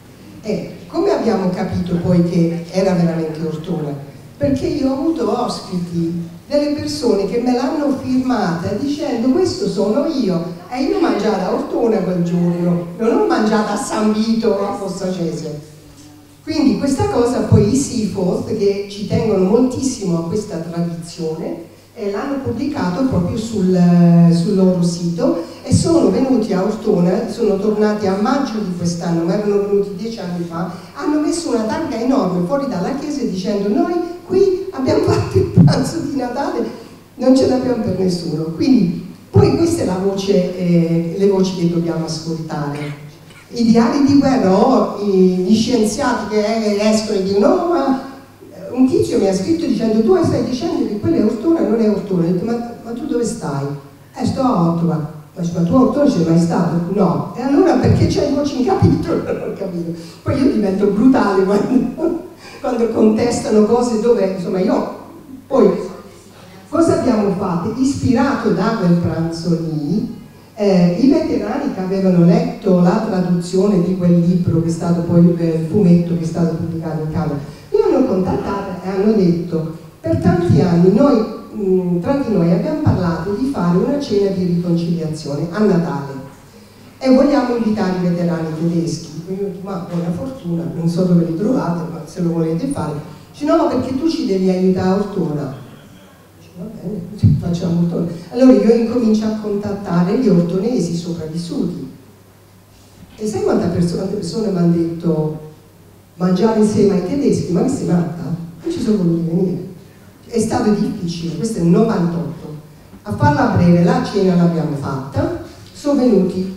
E come abbiamo capito poi che era veramente Ortona? Perché io ho avuto ospiti, delle persone che me l'hanno firmata dicendo questo sono io, e io ho mangiato a Ortona quel giorno, non ho mangiato a San Vito o a Fossa Cese. Quindi questa cosa poi i Seaforth, che ci tengono moltissimo a questa tradizione, l'hanno pubblicato proprio sul loro sito, e sono venuti a Ortona, sono tornati a maggio di quest'anno, ma erano venuti 10 anni fa, hanno messo una targa enorme fuori dalla chiesa dicendo noi qui abbiamo fatto il pranzo di Natale, non ce l'abbiamo per nessuno. Quindi poi questa è la voce, le voci che dobbiamo ascoltare. I diari di guerra o gli scienziati che escono e dicono no, ma un tizio mi ha scritto dicendo tu stai dicendo che quella è Ortona, non è Ortona. Ho detto ma tu dove stai? Sto a Ortona. Ma tu a Ortona sei mai stato? No. E allora perché c'hai voci in capitolo? Non ho capito. Poi io divento brutale quando contestano cose dove, insomma, io poi cosa abbiamo fatto? Ispirato da quel pranzo lì, i veterani che avevano letto la traduzione di quel libro, che è stato poi il fumetto che è stato pubblicato in Canada, mi hanno contattata e hanno detto per tanti anni noi, tra di noi abbiamo parlato di fare una cena di riconciliazione a Natale e vogliamo invitare i veterani tedeschi. Io ho detto, ma buona fortuna, non so dove li trovate, ma se lo volete fare. Dice no, perché tu ci devi aiutare a Ortona. Va bene, facciamo Ortona. Allora io incomincio a contattare gli ortonesi sopravvissuti, e sai quante persone mi hanno detto mangiare insieme ai tedeschi? Ma che sei matta? Non ci sono voluti venire, è stato difficile. Questo è il 98. A farla breve, la cena l'abbiamo fatta, sono venuti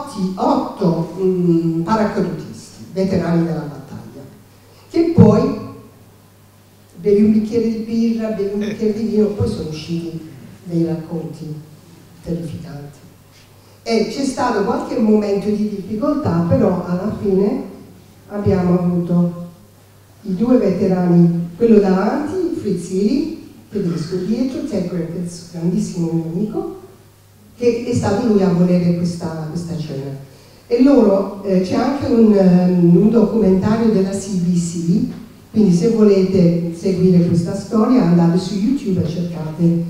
8 paracadutisti, veterani della battaglia, che poi bevi un bicchiere di birra, bevi un bicchiere di vino, poi sono usciti dei racconti terrificanti. E c'è stato qualche momento di difficoltà, però alla fine abbiamo avuto i 2 veterani, quello davanti, Frizzili, tedesco, dietro, Ted Griffiths, grandissimo mio amico, che è stato lui a volere questa cena. E loro, c'è anche un documentario della CBC, quindi se volete seguire questa storia andate su YouTube e cercate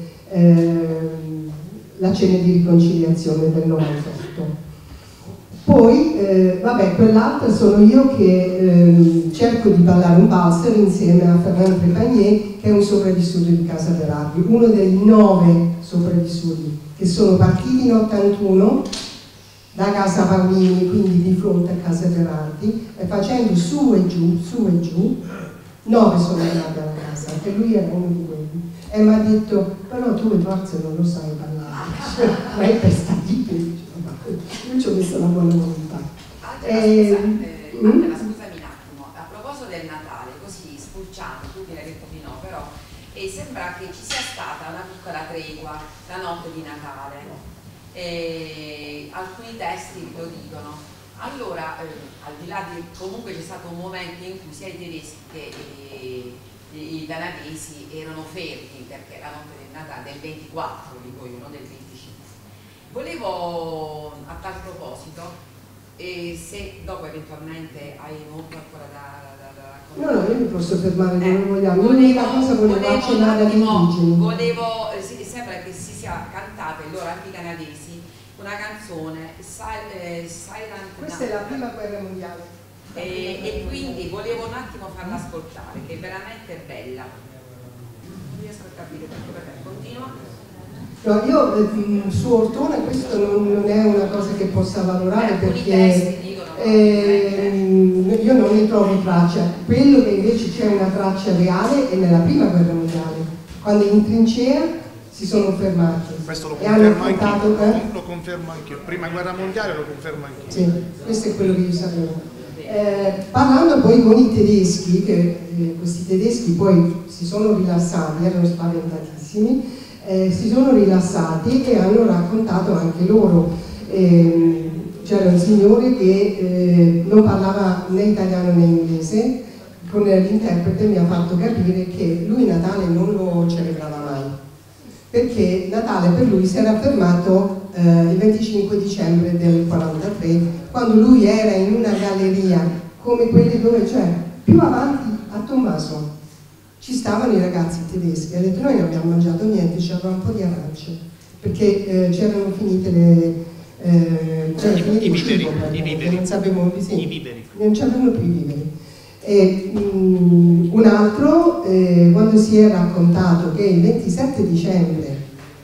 la cena di riconciliazione del 98. Poi, vabbè, quell'altra sono io che cerco di ballare un valzer insieme a Fernando Trepagnier, che è un sopravvissuto di Casa Berardi, uno dei 9 sopravvissuti che sono partiti in 81 da Casa Paolini, quindi di fronte a Casa Berardi, e facendo su e giù, 9 sono andati alla casa, e lui era uno di quelli. E mi ha detto, però tu le forze non lo sai parlare, ma è per stare. Io ci ho messo la buona volontà. Angela, scusami un attimo, a proposito del Natale, così spulciando, tu mi hai detto di no, però sembra che ci sia stata una piccola tregua la notte di Natale. Alcuni testi lo dicono. Allora, al di là di, comunque c'è stato un momento in cui sia i tedeschi che i canadesi erano fermi, perché la notte del Natale, del 24, dico io, non del 25. Volevo, a tal proposito, e se dopo eventualmente hai molto ancora da No, io mi posso fermare dove vogliamo. L'unica cosa volevo accennare agli indigeni. Sembra che si sia cantata, e loro anche i canadesi, una canzone Silent Questa è la prima guerra mondiale. E quindi volevo un attimo farla ascoltare, che è veramente bella. Non riesco a capire perché continua. No, io su Ortona questo non è una cosa che possa valorare perché io non ne trovo traccia. Quello che invece c'è una traccia reale è nella prima guerra mondiale, quando in trincea si sono fermati. Questo lo e hanno confermo portato, anch'io, lo confermo anch'io. Prima guerra mondiale lo confermo anch'io. Sì, questo è quello che io sapevo. Parlando poi con i tedeschi, questi tedeschi poi si sono rilassati, erano spaventatissimi, si sono rilassati e hanno raccontato anche loro. C'era un signore che non parlava né italiano né inglese, con l'interprete mi ha fatto capire che lui Natale non lo celebrava mai, perché Natale per lui si era fermato il 25 dicembre del 43, quando lui era in una galleria come quelle dove c'è più avanti a Tommaso. Ci stavano i ragazzi tedeschi, ha detto noi non abbiamo mangiato niente, c'era un po' di arance, perché c'erano finite i viveri, non sapevamo, sì, i viveri. Non c'erano più i viveri. Un altro, quando si è raccontato che il 27 dicembre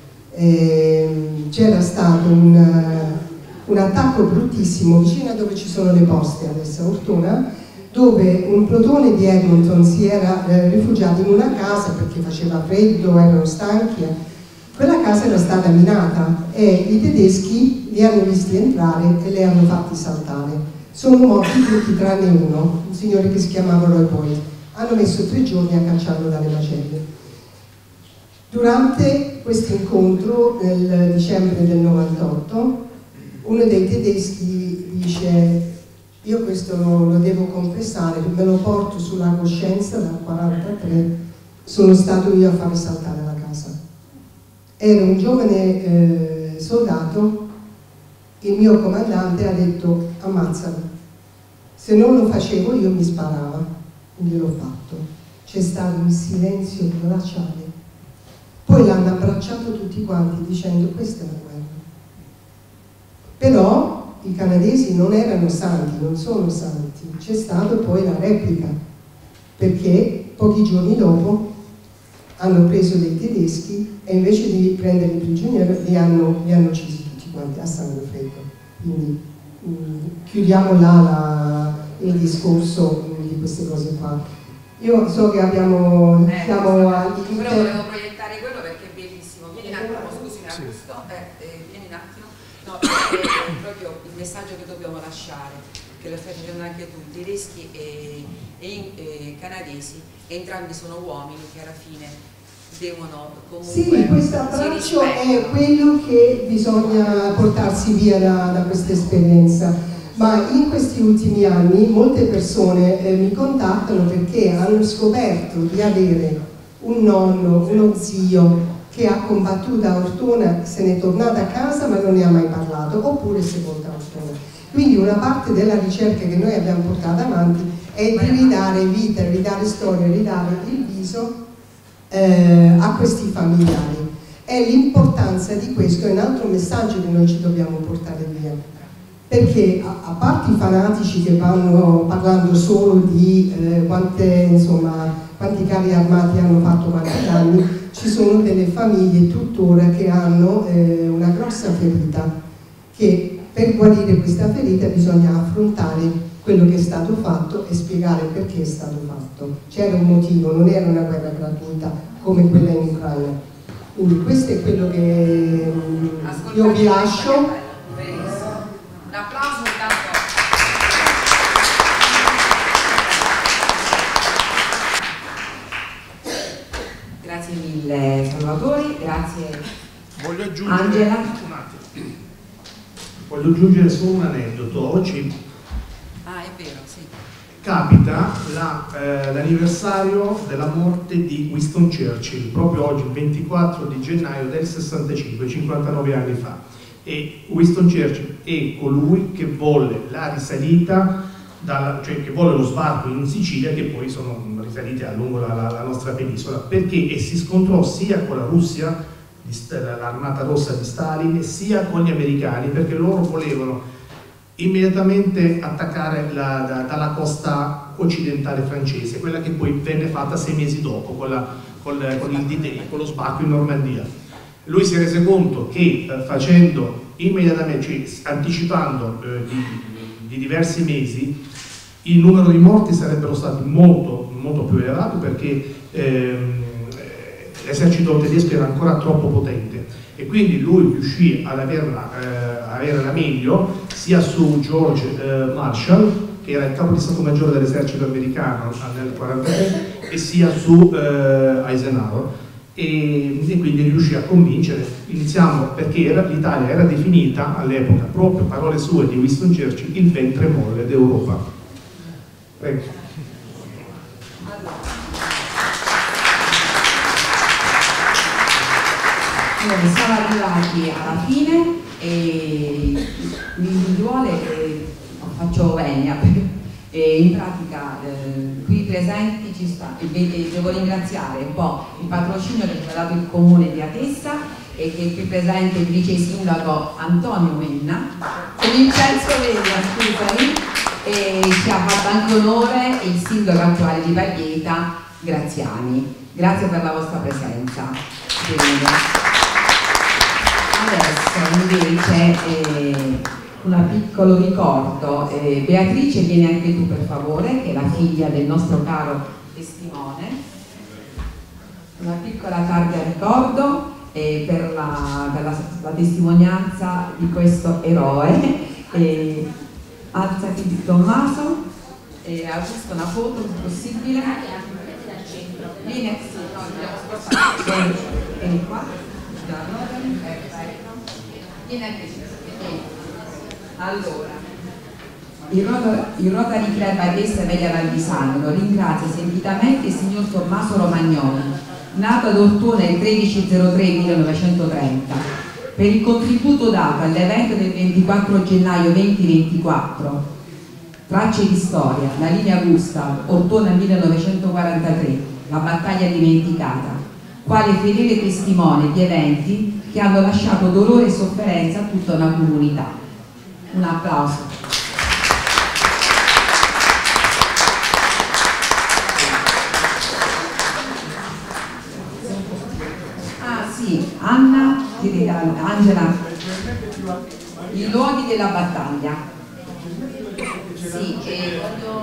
c'era stato un attacco bruttissimo vicino a dove ci sono le poste adesso a Ortona, dove un plotone di Edmonton si era rifugiato in una casa perché faceva freddo, erano stanchi. Quella casa era stata minata e i tedeschi li hanno visti entrare e li hanno fatti saltare. Sono morti tutti tranne uno, un signore che si chiamava Roy Boyd. Hanno messo 3 giorni a cacciarlo dalle macerie. Durante questo incontro, nel dicembre del 98, uno dei tedeschi dice: io questo lo devo confessare, me lo porto sulla coscienza dal 43, sono stato io a far saltare la casa. Ero un giovane soldato, il mio comandante ha detto ammazzalo, se non lo facevo io mi sparava, quindi l'ho fatto. C'è stato un silenzio glaciale, poi l'hanno abbracciato tutti quanti dicendo questa è la guerra. Però i canadesi non erano santi, non sono santi, c'è stata poi la replica, perché pochi giorni dopo hanno preso dei tedeschi e invece di prendere il prigioniero li hanno uccisi tutti quanti a sangue freddo. Quindi chiudiamo là il discorso di queste cose qua. Io so che siamo però volevo proiettare quello perché è bellissimo. Vieni un attimo, scusi, vieni un attimo. No, è proprio il messaggio che dobbiamo lasciare, che lo stai facendo anche tu, i tedeschi e i canadesi, entrambi sono uomini che alla fine devono comunque... Sì, questo abbraccio è quello che bisogna portarsi via da questa esperienza, ma in questi ultimi anni molte persone mi contattano perché hanno scoperto di avere un nonno, uno zio che ha combattuto a Ortona, se n'è tornata a casa ma non ne ha mai parlato, oppure è sepolta a Ortona. Quindi una parte della ricerca che noi abbiamo portato avanti è di ridare vita, ridare storia, ridare il viso a questi familiari. E l'importanza di questo è un altro messaggio che noi ci dobbiamo portare via, perché a parte i fanatici che vanno parlando solo di quanti carri armati hanno fatto quanti danni, ci sono delle famiglie tuttora che hanno una grossa ferita, che per guarire questa ferita bisogna affrontare quello che è stato fatto e spiegare perché è stato fatto. C'era un motivo, non era una guerra gratuita come quella in Ucraina. Quindi questo è quello che io vi lascio. Un applauso intanto. Grazie mille Salvatore, grazie. Voglio aggiungere Angela. un attimo. Voglio aggiungere solo un aneddoto. Oggi Ah, è vero, sì. capita l'anniversario della morte di Winston Churchill, proprio oggi, il 24 di gennaio del 65, 59 anni fa. e Winston Churchill è colui che volle la risalita, cioè che volle lo sbarco in Sicilia, che poi sono risaliti a lungo la nostra penisola, perché si scontrò sia con la Russia, l'armata rossa di Stalin, sia con gli americani, perché loro volevano immediatamente attaccare dalla costa occidentale francese, quella che poi venne fatta 6 mesi dopo con il D-Day, con lo sbarco in Normandia. Lui si rese conto che facendo immediatamente, cioè anticipando di diversi mesi, il numero di morti sarebbero stati molto, molto più elevato, perché l'esercito tedesco era ancora troppo potente, e quindi lui riuscì ad averla meglio sia su George Marshall, che era il capo di Stato Maggiore dell'esercito americano nel 1943, e sia su Eisenhower, e quindi riuscì a convincere. Iniziamo perché l'Italia era definita all'epoca, proprio parole sue di Winston Churchill, il ventre molle d'Europa. Prego. Allora, siamo arrivati alla fine e l'individuale faccio venia, in pratica qui presenti ci sta, devo ringraziare un po' il patrocinio che ci ha dato il comune di Atessa, e che qui presente il vice sindaco Antonio Menna e Vincenzo Veglia, scusami, e ci ha fatto anche onore il sindaco attuale di Baglieta, Graziani. Grazie per la vostra presenza. Adesso invece un piccolo ricordo, Beatrice, vieni anche tu per favore, che è la figlia del nostro caro testimone, una piccola targa ricordo per la testimonianza di questo eroe. Alzati Tommaso, Augusto, una foto se possibile. Vieni, vieni qua. Allora, il Rotary Club Atessa Veglia Valvisano ringrazia sentitamente il signor Tommaso Romagnoli, nato ad Ortona il 13/03/1930, per il contributo dato all'evento del 24 gennaio 2024, Tracce di storia, la linea Gustav, Ortona 1943, la battaglia dimenticata, quale fedele testimone di eventi che hanno lasciato dolore e sofferenza a tutta una comunità. Un applauso. Ah sì, Anna, Angela, i luoghi della battaglia. Sì, che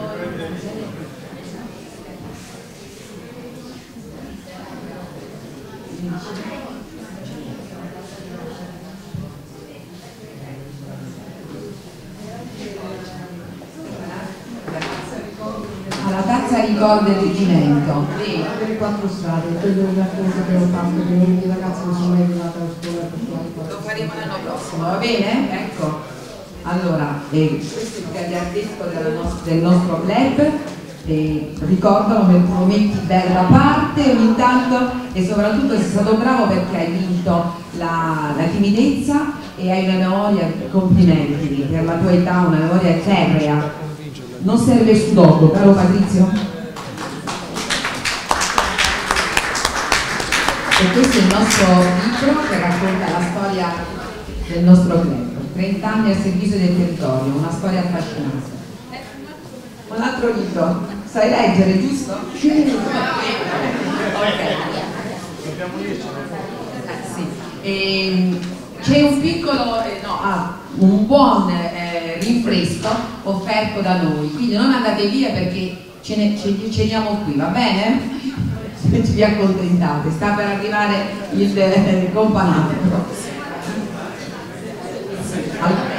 alla tazza ricorda il reggimento. Le 4 strade, quello è una cosa che ho fatto, che i ragazzi non sono mai arrivati a scuola. Lo faremo l'anno prossimo, va bene? Ecco. Allora, questo è il gagliardesco del nostro club. Ricordano per momenti bella parte ogni tanto, e soprattutto sei stato bravo perché hai vinto la timidezza e hai una memoria, complimenti per la tua età, una memoria ferrea. Non serve sudoku, caro Patrizio? E questo è il nostro libro che racconta la storia del nostro club, 30 anni al servizio del territorio, una storia affascinante. Un altro libro, sai leggere, giusto? Sì. Ok. Sì. C'è un piccolo, un buon rinfresco offerto da noi, quindi non andate via perché ceniamo qui, va bene? Ci vi accontentate, sta per arrivare il companato.